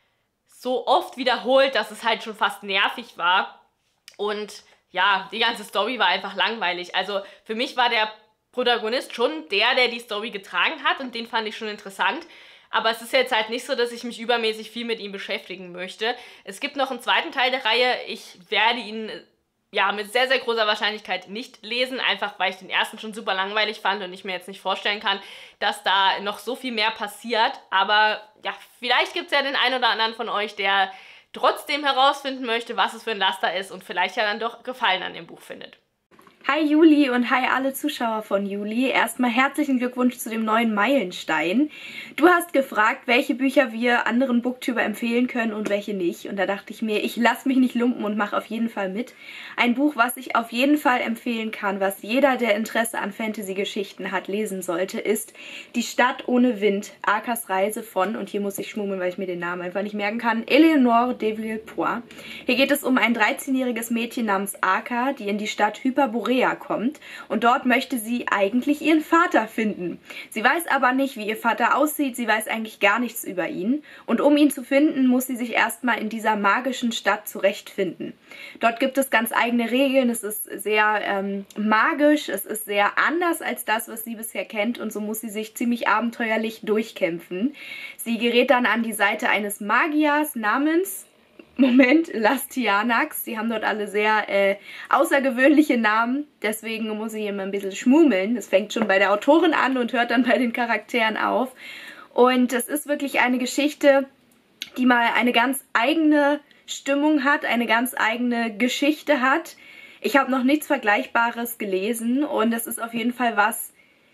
so oft wiederholt, dass es halt schon fast nervig war. Und ja, die ganze Story war einfach langweilig. Also für mich war der Protagonist schon der, der die Story getragen hat und den fand ich schon interessant. Aber es ist jetzt halt nicht so, dass ich mich übermäßig viel mit ihm beschäftigen möchte. Es gibt noch einen zweiten Teil der Reihe. Ich werde ihn ja mit sehr, sehr großer Wahrscheinlichkeit nicht lesen, einfach weil ich den ersten schon super langweilig fand und ich mir jetzt nicht vorstellen kann, dass da noch so viel mehr passiert. Aber ja, vielleicht gibt es ja den einen oder anderen von euch, der trotzdem herausfinden möchte, was es für ein Laster ist und vielleicht ja dann doch Gefallen an dem Buch findet. Hi Juli und hi alle Zuschauer von Juli. Erstmal herzlichen Glückwunsch zu dem neuen Meilenstein. Du hast gefragt, welche Bücher wir anderen Booktuber empfehlen können und welche nicht. Und da dachte ich mir, ich lasse mich nicht lumpen und mache auf jeden Fall mit. Ein Buch, was ich auf jeden Fall empfehlen kann, was jeder, der Interesse an Fantasy-Geschichten hat, lesen sollte, ist Die Stadt ohne Wind, Arkas Reise von, und hier muss ich schmummeln, weil ich mir den Namen einfach nicht merken kann, Eleanor de Villepoix. Hier geht es um ein dreizehnjähriges Mädchen namens Arka, die in die Stadt Hyperborea kommt und dort möchte sie eigentlich ihren Vater finden. Sie weiß aber nicht, wie ihr Vater aussieht, sie weiß eigentlich gar nichts über ihn und um ihn zu finden, muss sie sich erstmal in dieser magischen Stadt zurechtfinden. Dort gibt es ganz eigene Regeln, es ist sehr ähm, magisch, es ist sehr anders als das, was sie bisher kennt und so muss sie sich ziemlich abenteuerlich durchkämpfen. Sie gerät dann an die Seite eines Magiers namens Moment, Lastianax. Sie haben dort alle sehr äh, außergewöhnliche Namen, deswegen muss ich immer ein bisschen schmummeln. Das fängt schon bei der Autorin an und hört dann bei den Charakteren auf. Und es ist wirklich eine Geschichte, die mal eine ganz eigene Stimmung hat, eine ganz eigene Geschichte hat. Ich habe noch nichts Vergleichbares gelesen und es ist auf jeden Fall was,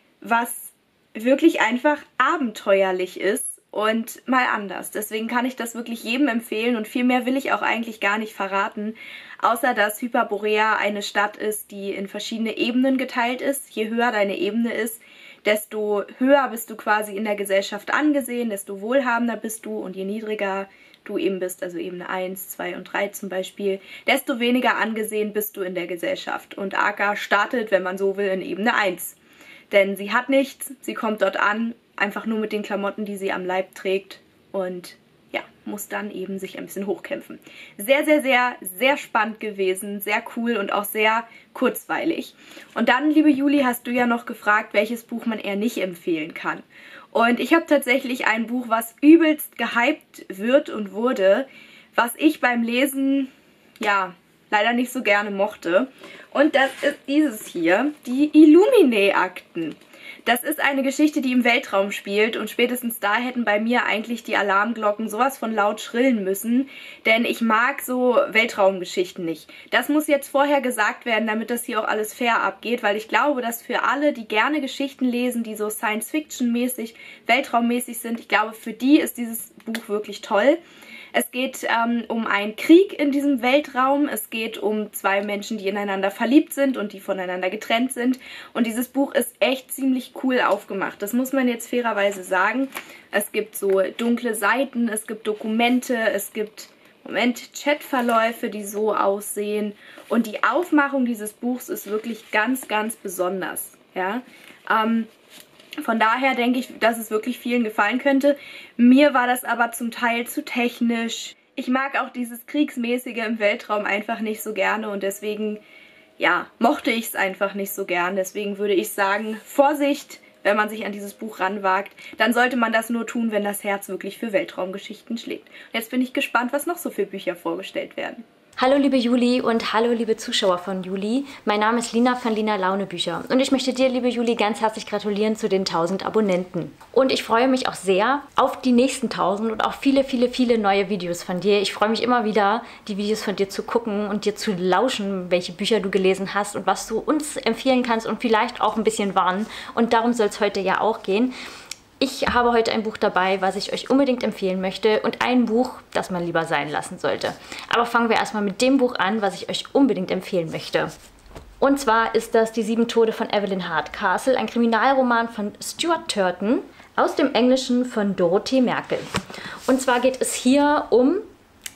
was wirklich einfach abenteuerlich ist. Und mal anders. Deswegen kann ich das wirklich jedem empfehlen und viel mehr will ich auch eigentlich gar nicht verraten, außer dass Hyperborea eine Stadt ist, die in verschiedene Ebenen geteilt ist. Je höher deine Ebene ist, desto höher bist du quasi in der Gesellschaft angesehen, desto wohlhabender bist du und je niedriger du eben bist, also Ebene eins, zwei und drei zum Beispiel, desto weniger angesehen bist du in der Gesellschaft. Und Arka startet, wenn man so will, in Ebene eins. Denn sie hat nichts, sie kommt dort an, einfach nur mit den Klamotten, die sie am Leib trägt und ja, muss dann eben sich ein bisschen hochkämpfen. Sehr, sehr, sehr, sehr spannend gewesen, sehr cool und auch sehr kurzweilig. Und dann, liebe Juli, hast du ja noch gefragt, welches Buch man eher nicht empfehlen kann. Und ich habe tatsächlich ein Buch, was übelst gehypt wird und wurde, was ich beim Lesen, ja, leider nicht so gerne mochte. Und das ist dieses hier, die Illuminae-Akten. Das ist eine Geschichte, die im Weltraum spielt und spätestens da hätten bei mir eigentlich die Alarmglocken sowas von laut schrillen müssen, denn ich mag so Weltraumgeschichten nicht. Das muss jetzt vorher gesagt werden, damit das hier auch alles fair abgeht, weil ich glaube, dass für alle, die gerne Geschichten lesen, die so Science-Fiction-mäßig, Weltraummäßig sind, ich glaube, für die ist dieses Buch wirklich toll. Es geht ähm, um einen Krieg in diesem Weltraum, es geht um zwei Menschen, die ineinander verliebt sind und die voneinander getrennt sind. Und dieses Buch ist echt ziemlich cool aufgemacht, das muss man jetzt fairerweise sagen. Es gibt so dunkle Seiten, es gibt Dokumente, es gibt, Moment, Chatverläufe, die so aussehen. Und die Aufmachung dieses Buchs ist wirklich ganz, ganz besonders. Ja, ähm... Von daher denke ich, dass es wirklich vielen gefallen könnte. Mir war das aber zum Teil zu technisch. Ich mag auch dieses Kriegsmäßige im Weltraum einfach nicht so gerne und deswegen, ja, mochte ich es einfach nicht so gern. Deswegen würde ich sagen, Vorsicht, wenn man sich an dieses Buch ranwagt, dann sollte man das nur tun, wenn das Herz wirklich für Weltraumgeschichten schlägt. Jetzt bin ich gespannt, was noch so für Bücher vorgestellt werden. Hallo liebe Juli und hallo liebe Zuschauer von Juli. Mein Name ist Lina von Lina Laune Bücher und ich möchte dir, liebe Juli, ganz herzlich gratulieren zu den tausend Abonnenten. Und ich freue mich auch sehr auf die nächsten tausend und auch viele, viele, viele neue Videos von dir. Ich freue mich immer wieder, die Videos von dir zu gucken und dir zu lauschen, welche Bücher du gelesen hast und was du uns empfehlen kannst und vielleicht auch ein bisschen warnen. Und darum soll es heute ja auch gehen. Ich habe heute ein Buch dabei, was ich euch unbedingt empfehlen möchte und ein Buch, das man lieber sein lassen sollte. Aber fangen wir erstmal mit dem Buch an, was ich euch unbedingt empfehlen möchte. Und zwar ist das Die sieben Tode von Evelyn Hardcastle, ein Kriminalroman von Stuart Turton aus dem Englischen von Dorothee Merkel. Und zwar geht es hier um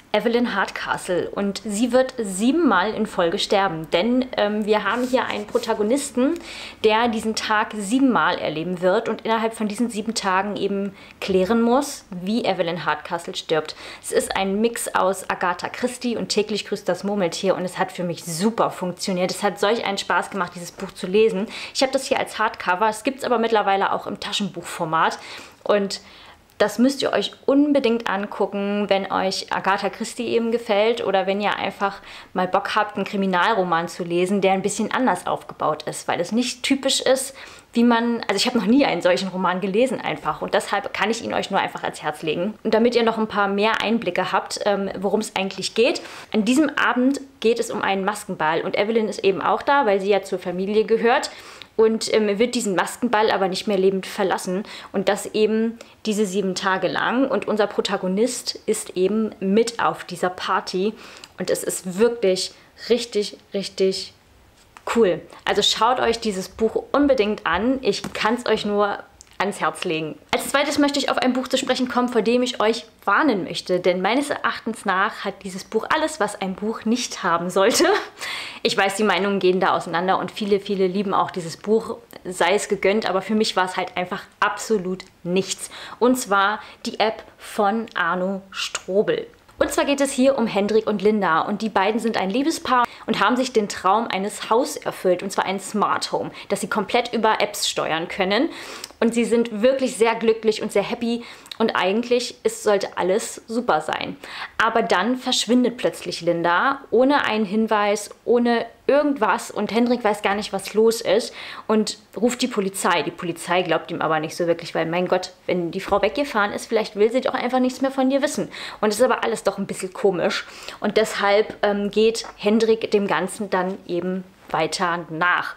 Evelyn Hardcastle und sie wird siebenmal in Folge sterben, denn ähm, wir haben hier einen Protagonisten, der diesen Tag siebenmal erleben wird und innerhalb von diesen sieben Tagen eben klären muss, wie Evelyn Hardcastle stirbt. Es ist ein Mix aus Agatha Christie und Täglich grüßt das Murmeltier und es hat für mich super funktioniert. Es hat solch einen Spaß gemacht, dieses Buch zu lesen. Ich habe das hier als Hardcover, es gibt es aber mittlerweile auch im Taschenbuchformat und das müsst ihr euch unbedingt angucken, wenn euch Agatha Christie eben gefällt oder wenn ihr einfach mal Bock habt, einen Kriminalroman zu lesen, der ein bisschen anders aufgebaut ist, weil es nicht typisch ist, wie man, also ich habe noch nie einen solchen Roman gelesen einfach und deshalb kann ich ihn euch nur einfach ans Herz legen. Und damit ihr noch ein paar mehr Einblicke habt, ähm, worum es eigentlich geht. An diesem Abend geht es um einen Maskenball und Evelyn ist eben auch da, weil sie ja zur Familie gehört. Und ähm, wird diesen Maskenball aber nicht mehr lebend verlassen. Und das eben diese sieben Tage lang. Und unser Protagonist ist eben mit auf dieser Party. Und es ist wirklich richtig, richtig cool. Also schaut euch dieses Buch unbedingt an. Ich kann es euch nur ans Herz legen. Als zweites möchte ich auf ein Buch zu sprechen kommen, vor dem ich euch warnen möchte, denn meines Erachtens nach hat dieses Buch alles, was ein Buch nicht haben sollte. Ich weiß, die Meinungen gehen da auseinander und viele, viele lieben auch dieses Buch, sei es gegönnt, aber für mich war es halt einfach absolut nichts. Und zwar die App von Arno Strobel. Und zwar geht es hier um Hendrik und Linda und die beiden sind ein Liebespaar und haben sich den Traum eines Hauses erfüllt und zwar ein Smart Home, das sie komplett über Apps steuern können und sie sind wirklich sehr glücklich und sehr happy und eigentlich ist, sollte alles super sein. Aber dann verschwindet plötzlich Linda ohne einen Hinweis, ohne irgendwas und Hendrik weiß gar nicht, was los ist und ruft die Polizei. Die Polizei glaubt ihm aber nicht so wirklich, weil mein Gott, wenn die Frau weggefahren ist, vielleicht will sie doch einfach nichts mehr von dir wissen. Und es ist aber alles doch ein bisschen komisch und deshalb ähm, geht Hendrik dem Ganzen dann eben weiter nach.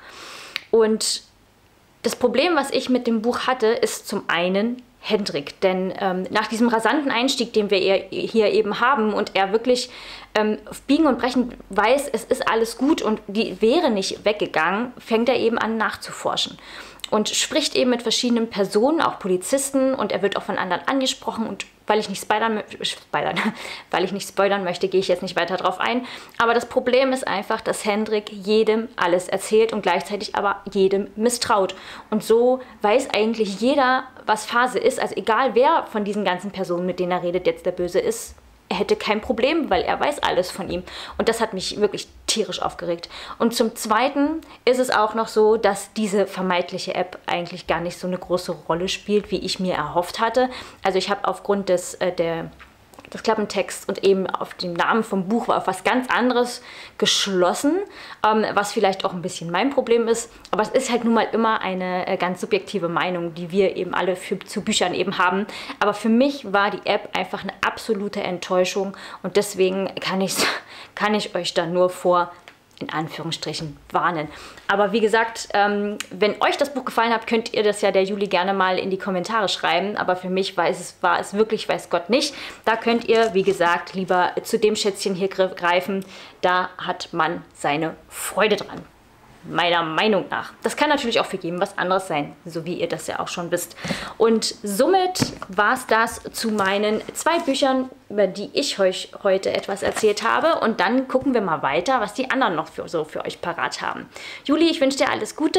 Und das Problem, was ich mit dem Buch hatte, ist zum einen Hendrik, denn ähm, nach diesem rasanten Einstieg, den wir hier eben haben und er wirklich ähm, auf Biegen und Brechen weiß, es ist alles gut und die wäre nicht weggegangen, fängt er eben an nachzuforschen und spricht eben mit verschiedenen Personen, auch Polizisten und er wird auch von anderen angesprochen und weil ich nicht spoilern, spoilern, weil ich nicht spoilern möchte, gehe ich jetzt nicht weiter drauf ein. Aber das Problem ist einfach, dass Hendrik jedem alles erzählt und gleichzeitig aber jedem misstraut. Und so weiß eigentlich jeder, was Phase ist. Also egal wer von diesen ganzen Personen, mit denen er redet, jetzt der Böse ist, er hätte kein Problem, weil er weiß alles von ihm. Und das hat mich wirklich tierisch aufgeregt. Und zum Zweiten ist es auch noch so, dass diese vermeintliche App eigentlich gar nicht so eine große Rolle spielt, wie ich mir erhofft hatte. Also ich habe aufgrund des, äh, der, des Klappentexts und eben auf den Namen vom Buch auf was ganz anderes geschlossen, ähm, was vielleicht auch ein bisschen mein Problem ist. Aber es ist halt nun mal immer eine äh, ganz subjektive Meinung, die wir eben alle für, zu Büchern eben haben. Aber für mich war die App einfach eine absolute Enttäuschung und deswegen kann ich, kann ich euch da nur vor in Anführungsstrichen warnen. Aber wie gesagt, ähm, wenn euch das Buch gefallen hat, könnt ihr das ja der Juli gerne mal in die Kommentare schreiben. Aber für mich war es, war es wirklich, weiß Gott nicht. Da könnt ihr, wie gesagt, lieber zu dem Schätzchen hier greifen. Da hat man seine Freude dran. Meiner Meinung nach. Das kann natürlich auch für jeden was anderes sein, so wie ihr das ja auch schon wisst. Und somit war es das zu meinen zwei Büchern, über die ich euch heute etwas erzählt habe. Und dann gucken wir mal weiter, was die anderen noch für, so für euch parat haben. Juli, ich wünsche dir alles Gute.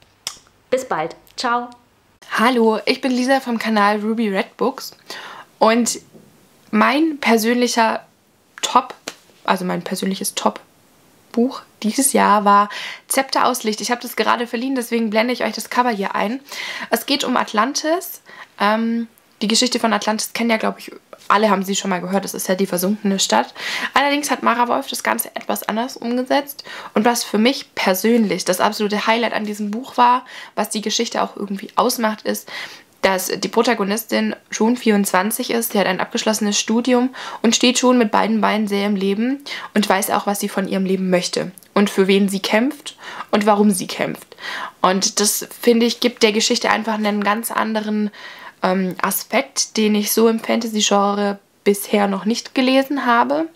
Bis bald. Ciao. Hallo, ich bin Lisa vom Kanal Ruby Red Books und mein persönlicher Top, also mein persönliches Top Buch dieses Jahr war Zepter aus Licht. Ich habe das gerade verliehen, deswegen blende ich euch das Cover hier ein. Es geht um Atlantis. Ähm, die Geschichte von Atlantis kennen ja, glaube ich, alle haben sie schon mal gehört. Das ist ja die versunkene Stadt. Allerdings hat Mara Wolf das Ganze etwas anders umgesetzt. Und was für mich persönlich das absolute Highlight an diesem Buch war, was die Geschichte auch irgendwie ausmacht, ist, dass die Protagonistin schon vierundzwanzig ist, sie hat ein abgeschlossenes Studium und steht schon mit beiden Beinen sehr im Leben und weiß auch, was sie von ihrem Leben möchte und für wen sie kämpft und warum sie kämpft. Und das, finde ich, gibt der Geschichte einfach einen ganz anderen ähm, Aspekt, den ich so im Fantasy-Genre bisher noch nicht gelesen habe.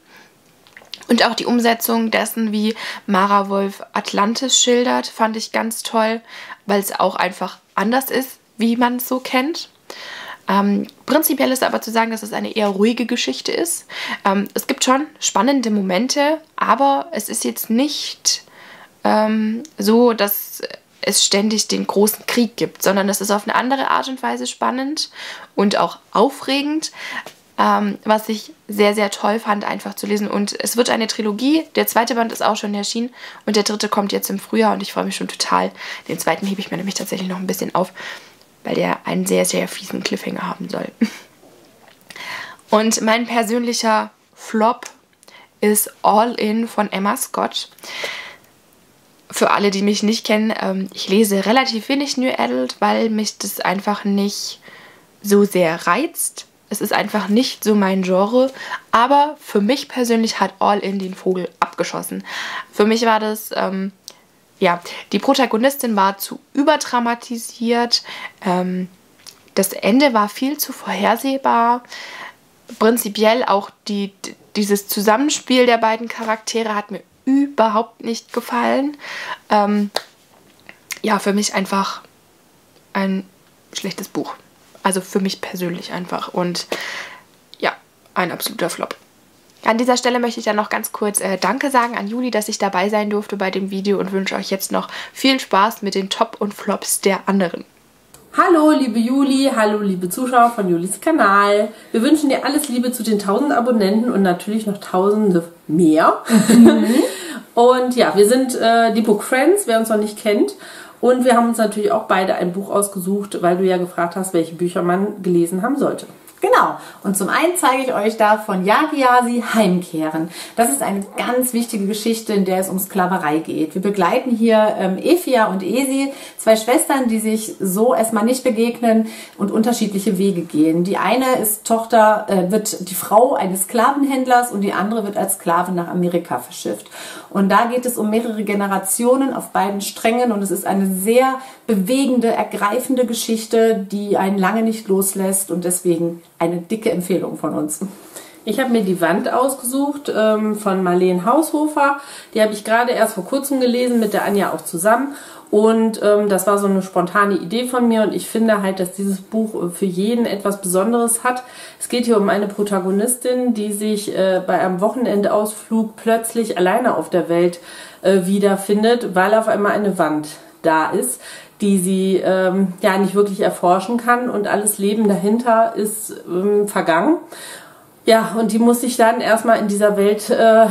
Und auch die Umsetzung dessen, wie Mara Wolf Atlantis schildert, fand ich ganz toll, weil es auch einfach anders ist, wie man es so kennt. Ähm, prinzipiell ist aber zu sagen, dass es eine eher ruhige Geschichte ist. Ähm, es gibt schon spannende Momente, aber es ist jetzt nicht ähm, so, dass es ständig den großen Krieg gibt, sondern es ist auf eine andere Art und Weise spannend und auch aufregend, ähm, was ich sehr, sehr toll fand, einfach zu lesen. Und es wird eine Trilogie, der zweite Band ist auch schon erschienen und der dritte kommt jetzt im Frühjahr und ich freue mich schon total. Den zweiten hebe ich mir nämlich tatsächlich noch ein bisschen auf, weil der einen sehr, sehr fiesen Cliffhanger haben soll. Und mein persönlicher Flop ist All In von Emma Scott. Für alle, die mich nicht kennen, ähm, ich lese relativ wenig New Adult, weil mich das einfach nicht so sehr reizt. Es ist einfach nicht so mein Genre, aber für mich persönlich hat All In den Vogel abgeschossen. Für mich war das... Ähm, Ja, die Protagonistin war zu überdramatisiert, ähm, das Ende war viel zu vorhersehbar, prinzipiell auch die, dieses Zusammenspiel der beiden Charaktere hat mir überhaupt nicht gefallen. Ähm, ja, für mich einfach ein schlechtes Buch, also für mich persönlich einfach und ja, ein absoluter Flop. An dieser Stelle möchte ich dann noch ganz kurz äh, Danke sagen an Juli, dass ich dabei sein durfte bei dem Video und wünsche euch jetzt noch viel Spaß mit den Top und Flops der anderen. Hallo liebe Juli, hallo liebe Zuschauer von Julis Kanal. Wir wünschen dir alles Liebe zu den tausend Abonnenten und natürlich noch tausende mehr. Mhm. Und ja, wir sind äh, die Book Friends, wer uns noch nicht kennt. Und wir haben uns natürlich auch beide ein Buch ausgesucht, weil du ja gefragt hast, welche Bücher man gelesen haben sollte. Genau. Und zum einen zeige ich euch da von Yagyasi Heimkehren. Das ist eine ganz wichtige Geschichte, in der es um Sklaverei geht. Wir begleiten hier ähm, Efia und Esi, zwei Schwestern, die sich so erstmal nicht begegnen und unterschiedliche Wege gehen. Die eine ist Tochter, äh, wird die Frau eines Sklavenhändlers und die andere wird als Sklavin nach Amerika verschifft. Und da geht es um mehrere Generationen auf beiden Strängen und es ist eine sehr bewegende, ergreifende Geschichte, die einen lange nicht loslässt und deswegen eine dicke Empfehlung von uns. Ich habe mir Die Wand ausgesucht ähm, von Marleen Haushofer. Die habe ich gerade erst vor kurzem gelesen, mit der Anja auch zusammen. Und ähm, das war so eine spontane Idee von mir und ich finde halt, dass dieses Buch für jeden etwas Besonderes hat. Es geht hier um eine Protagonistin, die sich äh, bei einem Wochenendausflug plötzlich alleine auf der Welt äh, wiederfindet, weil auf einmal eine Wand da ist, die sie ähm, ja nicht wirklich erforschen kann und alles Leben dahinter ist ähm, vergangen. Ja, und die muss sich dann erstmal in dieser Welt äh,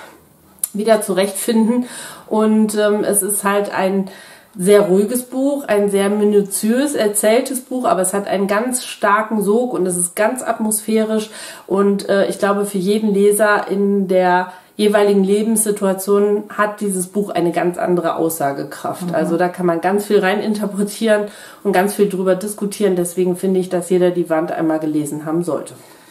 wieder zurechtfinden und ähm, es ist halt ein sehr ruhiges Buch, ein sehr minutiös erzähltes Buch, aber es hat einen ganz starken Sog und es ist ganz atmosphärisch und äh, ich glaube für jeden Leser in der jeweiligen Lebenssituation hat dieses Buch eine ganz andere Aussagekraft. Mhm. Also da kann man ganz viel rein interpretieren und ganz viel drüber diskutieren. Deswegen finde ich, dass jeder Die Wand einmal gelesen haben sollte.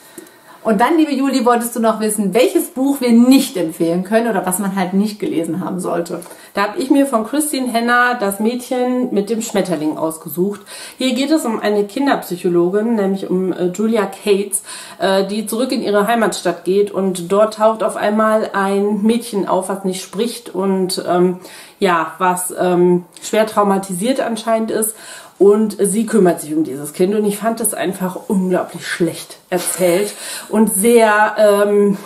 Und dann, liebe Juli, wolltest du noch wissen, welches Buch wir nicht empfehlen können oder was man halt nicht gelesen haben sollte? Da habe ich mir von Christine Henner Das Mädchen mit dem Schmetterling ausgesucht. Hier geht es um eine Kinderpsychologin, nämlich um äh, Julia Cates, äh, die zurück in ihre Heimatstadt geht und dort taucht auf einmal ein Mädchen auf, was nicht spricht und ähm, ja, was ähm, schwer traumatisiert anscheinend ist. Und sie kümmert sich um dieses Kind und ich fand das einfach unglaublich schlecht erzählt und sehr, ähm,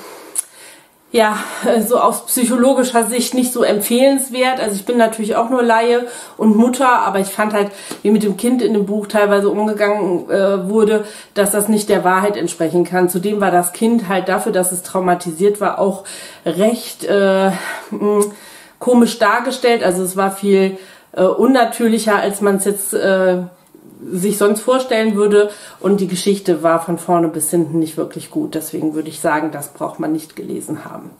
ja, so aus psychologischer Sicht nicht so empfehlenswert. Also ich bin natürlich auch nur Laie und Mutter, aber ich fand halt, wie mit dem Kind in dem Buch teilweise umgegangen äh, wurde, dass das nicht der Wahrheit entsprechen kann. Zudem war das Kind halt dafür, dass es traumatisiert war, auch recht äh, mh, komisch dargestellt. Also es war viel Uh, unnatürlicher, als man es jetzt uh, sich sonst vorstellen würde. Und die Geschichte war von vorne bis hinten nicht wirklich gut. Deswegen würde ich sagen, das braucht man nicht gelesen haben.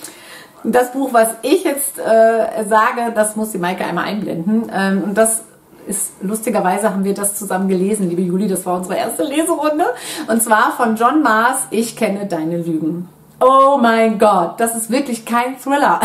Das Buch, was ich jetzt äh, sage, das muss die Maike einmal einblenden. Ähm, und das ist, lustigerweise haben wir das zusammen gelesen, liebe Juli. Das war unsere erste Leserunde. Und zwar von John Maas, Ich kenne deine Lügen. Oh mein Gott, das ist wirklich kein Thriller.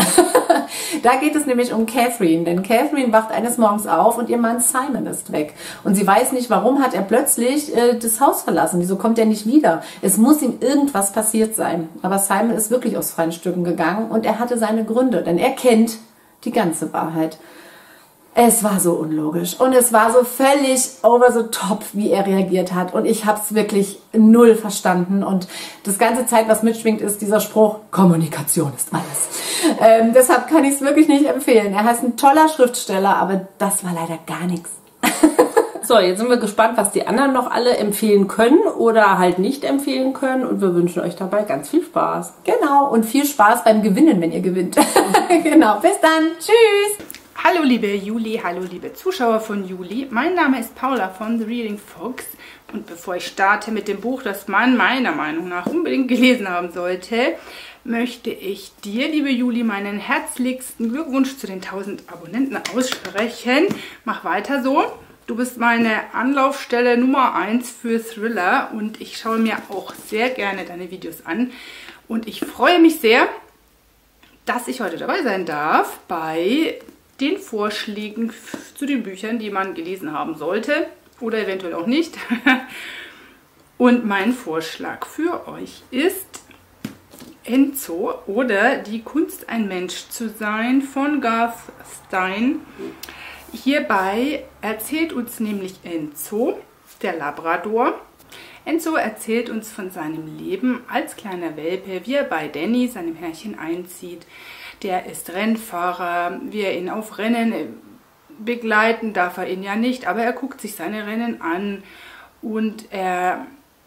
Da geht es nämlich um Catherine, denn Catherine wacht eines Morgens auf und ihr Mann Simon ist weg. Und sie weiß nicht, warum hat er plötzlich äh, das Haus verlassen, wieso kommt er nicht wieder? Es muss ihm irgendwas passiert sein. Aber Simon ist wirklich aus freien Stücken gegangen und er hatte seine Gründe, denn er kennt die ganze Wahrheit. Es war so unlogisch und es war so völlig over the top, wie er reagiert hat. Und ich habe es wirklich null verstanden. Und das ganze Zeit, was mitschwingt, ist dieser Spruch, Kommunikation ist alles. Ähm, deshalb kann ich es wirklich nicht empfehlen. Er ist ein toller Schriftsteller, aber das war leider gar nichts. So, jetzt sind wir gespannt, was die anderen noch alle empfehlen können oder halt nicht empfehlen können. Und wir wünschen euch dabei ganz viel Spaß. Genau, und viel Spaß beim Gewinnen, wenn ihr gewinnt. Genau, bis dann. Tschüss. Hallo liebe Juli, hallo liebe Zuschauer von Juli. Mein Name ist Paula von The Reading Fox. Und bevor ich starte mit dem Buch, das man meiner Meinung nach unbedingt gelesen haben sollte, möchte ich dir, liebe Juli, meinen herzlichsten Glückwunsch zu den tausend Abonnenten aussprechen. Mach weiter so. Du bist meine Anlaufstelle Nummer eins für Thriller und ich schaue mir auch sehr gerne deine Videos an. Und ich freue mich sehr, dass ich heute dabei sein darf bei den Vorschlägen zu den Büchern, die man gelesen haben sollte oder eventuell auch nicht. Und mein Vorschlag für euch ist Enzo oder Die Kunst, ein Mensch zu sein von Garth Stein. Hierbei erzählt uns nämlich Enzo, der Labrador. Enzo erzählt uns von seinem Leben als kleiner Welpe, wie er bei Danny, seinem Herrchen, einzieht. Der ist Rennfahrer, wir ihn auf Rennen begleiten, darf er ihn ja nicht, aber er guckt sich seine Rennen an und er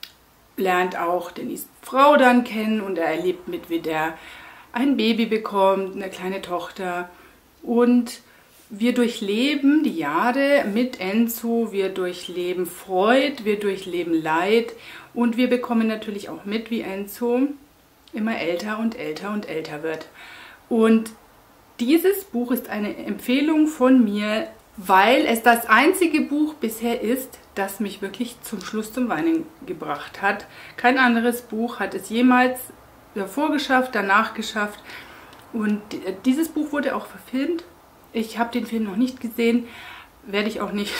lernt auch Dannys Frau dann kennen und er erlebt mit, wie der ein Baby bekommt, eine kleine Tochter. Und wir durchleben die Jahre mit Enzo, wir durchleben Freude, wir durchleben Leid und wir bekommen natürlich auch mit, wie Enzo immer älter und älter und älter wird. Und dieses Buch ist eine Empfehlung von mir, weil es das einzige Buch bisher ist, das mich wirklich zum Schluss zum Weinen gebracht hat. Kein anderes Buch hat es jemals davor geschafft, danach geschafft. Und dieses Buch wurde auch verfilmt. Ich habe den Film noch nicht gesehen, werde ich auch nicht.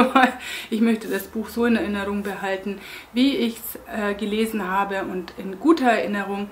Ich möchte das Buch so in Erinnerung behalten, wie ich es äh, gelesen habe und in guter Erinnerung.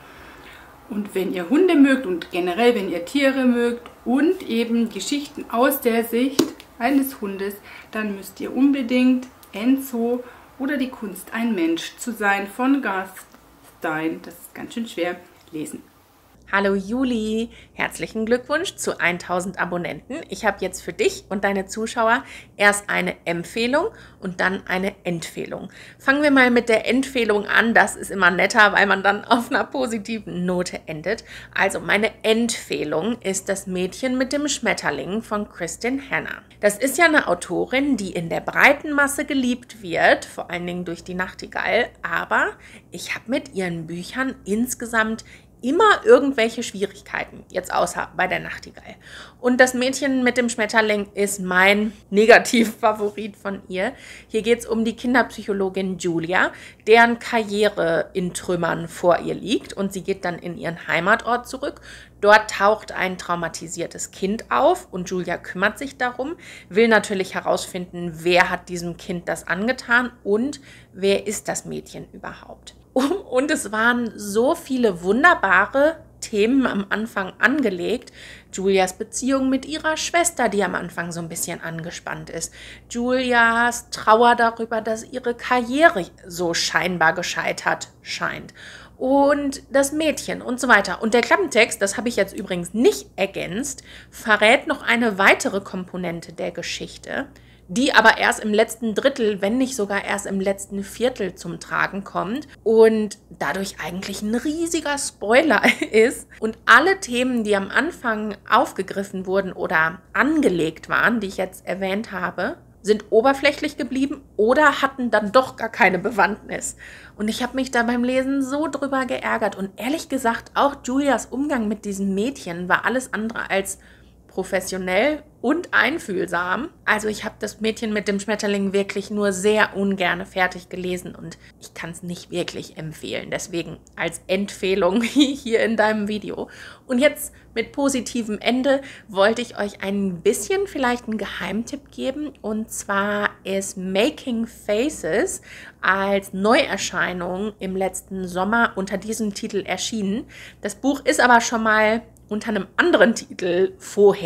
Und wenn ihr Hunde mögt und generell, wenn ihr Tiere mögt und eben Geschichten aus der Sicht eines Hundes, dann müsst ihr unbedingt Enzo oder Die Kunst, ein Mensch zu sein von Garth Stein, das ist ganz schön schwer, lesen. Hallo Juli, herzlichen Glückwunsch zu tausend Abonnenten. Ich habe jetzt für dich und deine Zuschauer erst eine Empfehlung und dann eine Empfehlung. Fangen wir mal mit der Empfehlung an, das ist immer netter, weil man dann auf einer positiven Note endet. Also meine Empfehlung ist Das Mädchen mit dem Schmetterling von Kristin Hannah. Das ist ja eine Autorin, die in der breiten Masse geliebt wird, vor allen Dingen durch die Nachtigall, aber ich habe mit ihren Büchern insgesamt immer irgendwelche Schwierigkeiten, jetzt außer bei der Nachtigall. Und Das Mädchen mit dem Schmetterling ist mein Negativfavorit von ihr. Hier geht es um die Kinderpsychologin Julia, deren Karriere in Trümmern vor ihr liegt und sie geht dann in ihren Heimatort zurück. Dort taucht ein traumatisiertes Kind auf und Julia kümmert sich darum, will natürlich herausfinden, wer hat diesem Kind das angetan und wer ist das Mädchen überhaupt. Und es waren so viele wunderbare Themen am Anfang angelegt. Julias Beziehung mit ihrer Schwester, die am Anfang so ein bisschen angespannt ist. Julias Trauer darüber, dass ihre Karriere so scheinbar gescheitert scheint. Und das Mädchen und so weiter. Und der Klappentext, das habe ich jetzt übrigens nicht ergänzt, verrät noch eine weitere Komponente der Geschichte, die aber erst im letzten Drittel, wenn nicht sogar erst im letzten Viertel zum Tragen kommt und dadurch eigentlich ein riesiger Spoiler ist. Und alle Themen, die am Anfang aufgegriffen wurden oder angelegt waren, die ich jetzt erwähnt habe, sind oberflächlich geblieben oder hatten dann doch gar keine Bewandtnis. Und ich habe mich da beim Lesen so drüber geärgert. Und ehrlich gesagt, auch Julias Umgang mit diesem Mädchen war alles andere als professionell und einfühlsam. Also ich habe Das Mädchen mit dem Schmetterling wirklich nur sehr ungern fertig gelesen und ich kann es nicht wirklich empfehlen. Deswegen als Empfehlung hier in deinem Video. Und jetzt mit positivem Ende wollte ich euch ein bisschen vielleicht einen Geheimtipp geben. Und zwar ist Making Faces als Neuerscheinung im letzten Sommer unter diesem Titel erschienen. Das Buch ist aber schon mal unter einem anderen Titel vorher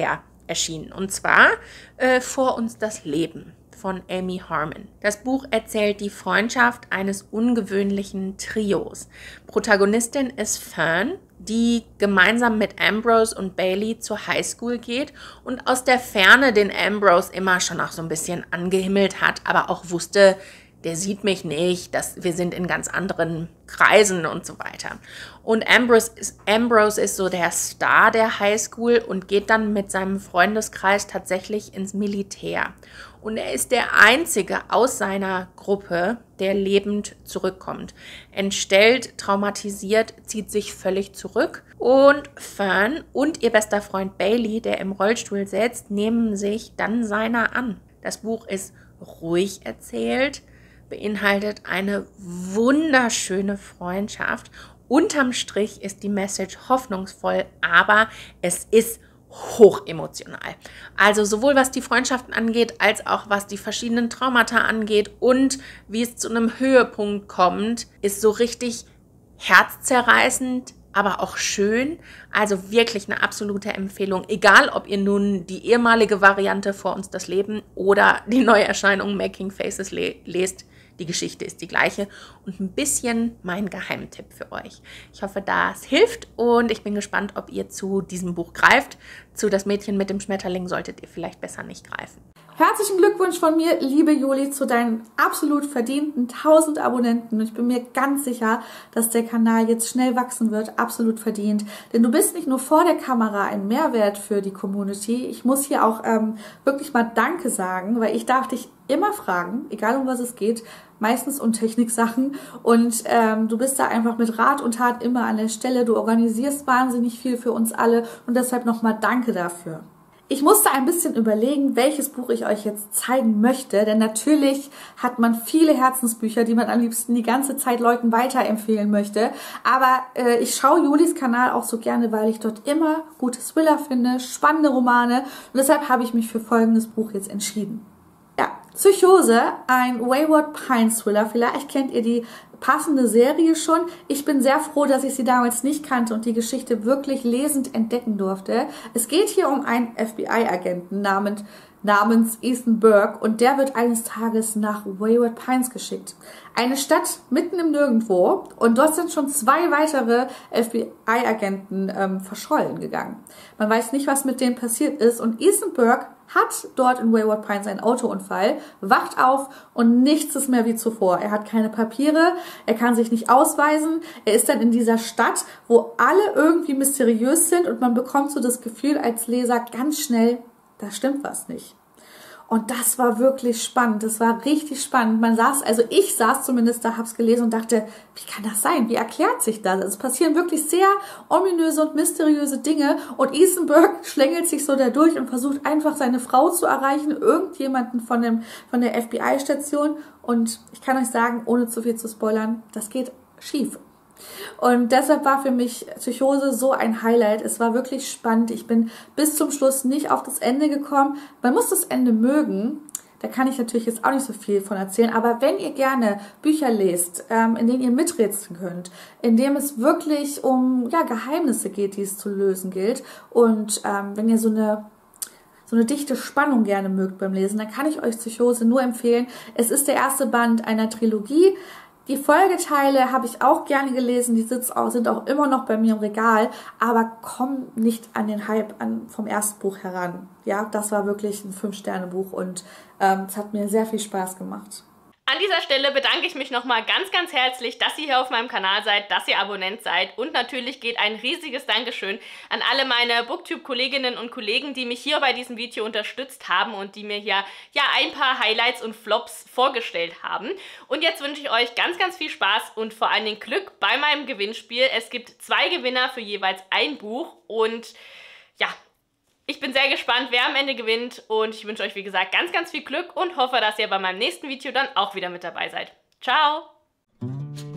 erschienen. Und zwar äh, Vor uns das Leben von Amy Harmon. Das Buch erzählt die Freundschaft eines ungewöhnlichen Trios. Protagonistin ist Fern, die gemeinsam mit Ambrose und Bailey zur Highschool geht und aus der Ferne den Ambrose immer schon auch so ein bisschen angehimmelt hat, aber auch wusste, der sieht mich nicht, dass wir sind in ganz anderen Kreisen und so weiter. Und Ambrose ist, Ambrose ist so der Star der Highschool und geht dann mit seinem Freundeskreis tatsächlich ins Militär. Und er ist der Einzige aus seiner Gruppe, der lebend zurückkommt. Entstellt, traumatisiert, zieht sich völlig zurück. Und Fern und ihr bester Freund Bailey, der im Rollstuhl sitzt, nehmen sich dann seiner an. Das Buch ist ruhig erzählt, beinhaltet eine wunderschöne Freundschaft. Unterm Strich ist die Message hoffnungsvoll, aber es ist hochemotional. Also sowohl was die Freundschaften angeht, als auch was die verschiedenen Traumata angeht und wie es zu einem Höhepunkt kommt, ist so richtig herzzerreißend, aber auch schön. Also wirklich eine absolute Empfehlung, egal ob ihr nun die ehemalige Variante Vor uns das Leben oder die Neuerscheinung Making Faces le- lest. Die Geschichte ist die gleiche und ein bisschen mein Geheimtipp für euch. Ich hoffe, das hilft und ich bin gespannt, ob ihr zu diesem Buch greift. Zu Das Mädchen mit dem Schmetterling solltet ihr vielleicht besser nicht greifen. Herzlichen Glückwunsch von mir, liebe Juli, zu deinen absolut verdienten tausend Abonnenten. Und ich bin mir ganz sicher, dass der Kanal jetzt schnell wachsen wird, absolut verdient. Denn du bist nicht nur vor der Kamera ein Mehrwert für die Community. Ich muss hier auch ähm, wirklich mal Danke sagen, weil ich darf dich immer fragen, egal um was es geht, meistens um Techniksachen. Und ähm, du bist da einfach mit Rat und Tat immer an der Stelle. Du organisierst wahnsinnig viel für uns alle und deshalb nochmal Danke dafür. Ich musste ein bisschen überlegen, welches Buch ich euch jetzt zeigen möchte, denn natürlich hat man viele Herzensbücher, die man am liebsten die ganze Zeit Leuten weiterempfehlen möchte. Aber äh, ich schaue Julis Kanal auch so gerne, weil ich dort immer gute Thriller finde, spannende Romane und deshalb habe ich mich für folgendes Buch jetzt entschieden. Ja, Psychose, ein Wayward Pines Thriller. Vielleicht kennt ihr die passende Serie schon. Ich bin sehr froh, dass ich sie damals nicht kannte und die Geschichte wirklich lesend entdecken durfte. Es geht hier um einen F B I-Agenten namens, namens Ethan Burke und der wird eines Tages nach Wayward Pines geschickt. Eine Stadt mitten im Nirgendwo und dort sind schon zwei weitere F B I-Agenten ähm, verschollen gegangen. Man weiß nicht, was mit denen passiert ist und Ethan Burke hat dort in Wayward Pines einen Autounfall, wacht auf und nichts ist mehr wie zuvor. Er hat keine Papiere, er kann sich nicht ausweisen, er ist dann in dieser Stadt, wo alle irgendwie mysteriös sind und man bekommt so das Gefühl als Leser ganz schnell, da stimmt was nicht. Und das war wirklich spannend, das war richtig spannend. Man saß, also ich saß zumindest da, hab's gelesen und dachte, wie kann das sein? Wie erklärt sich das? Es passieren wirklich sehr ominöse und mysteriöse Dinge und Ethan Burke schlängelt sich so da durch und versucht einfach seine Frau zu erreichen, irgendjemanden von, dem, von der F B I-Station und ich kann euch sagen, ohne zu viel zu spoilern, das geht schief. Und deshalb war für mich Psychose so ein Highlight. Es war wirklich spannend. Ich bin bis zum Schluss nicht auf das Ende gekommen. Man muss das Ende mögen. Da kann ich natürlich jetzt auch nicht so viel von erzählen. Aber wenn ihr gerne Bücher lest, ähm, in denen ihr miträtseln könnt, in dem es wirklich um ja, Geheimnisse geht, die es zu lösen gilt, und ähm, wenn ihr so eine so eine dichte Spannung gerne mögt beim Lesen, dann kann ich euch Psychose nur empfehlen. Es ist der erste Band einer Trilogie. Die Folgeteile habe ich auch gerne gelesen, die sind auch immer noch bei mir im Regal, aber kommen nicht an den Hype an, vom ersten Buch heran. Ja, das war wirklich ein Fünf-Sterne-Buch und ähm, es hat mir sehr viel Spaß gemacht. An dieser Stelle bedanke ich mich nochmal ganz, ganz herzlich, dass ihr hier auf meinem Kanal seid, dass ihr Abonnent seid und natürlich geht ein riesiges Dankeschön an alle meine Booktube-Kolleginnen und Kollegen, die mich hier bei diesem Video unterstützt haben und die mir hier ja ein paar Highlights und Flops vorgestellt haben. Und jetzt wünsche ich euch ganz, ganz viel Spaß und vor allen Dingen Glück bei meinem Gewinnspiel. Es gibt zwei Gewinner für jeweils ein Buch und ja, ich bin sehr gespannt, wer am Ende gewinnt und ich wünsche euch, wie gesagt, ganz, ganz viel Glück und hoffe, dass ihr bei meinem nächsten Video dann auch wieder mit dabei seid. Ciao!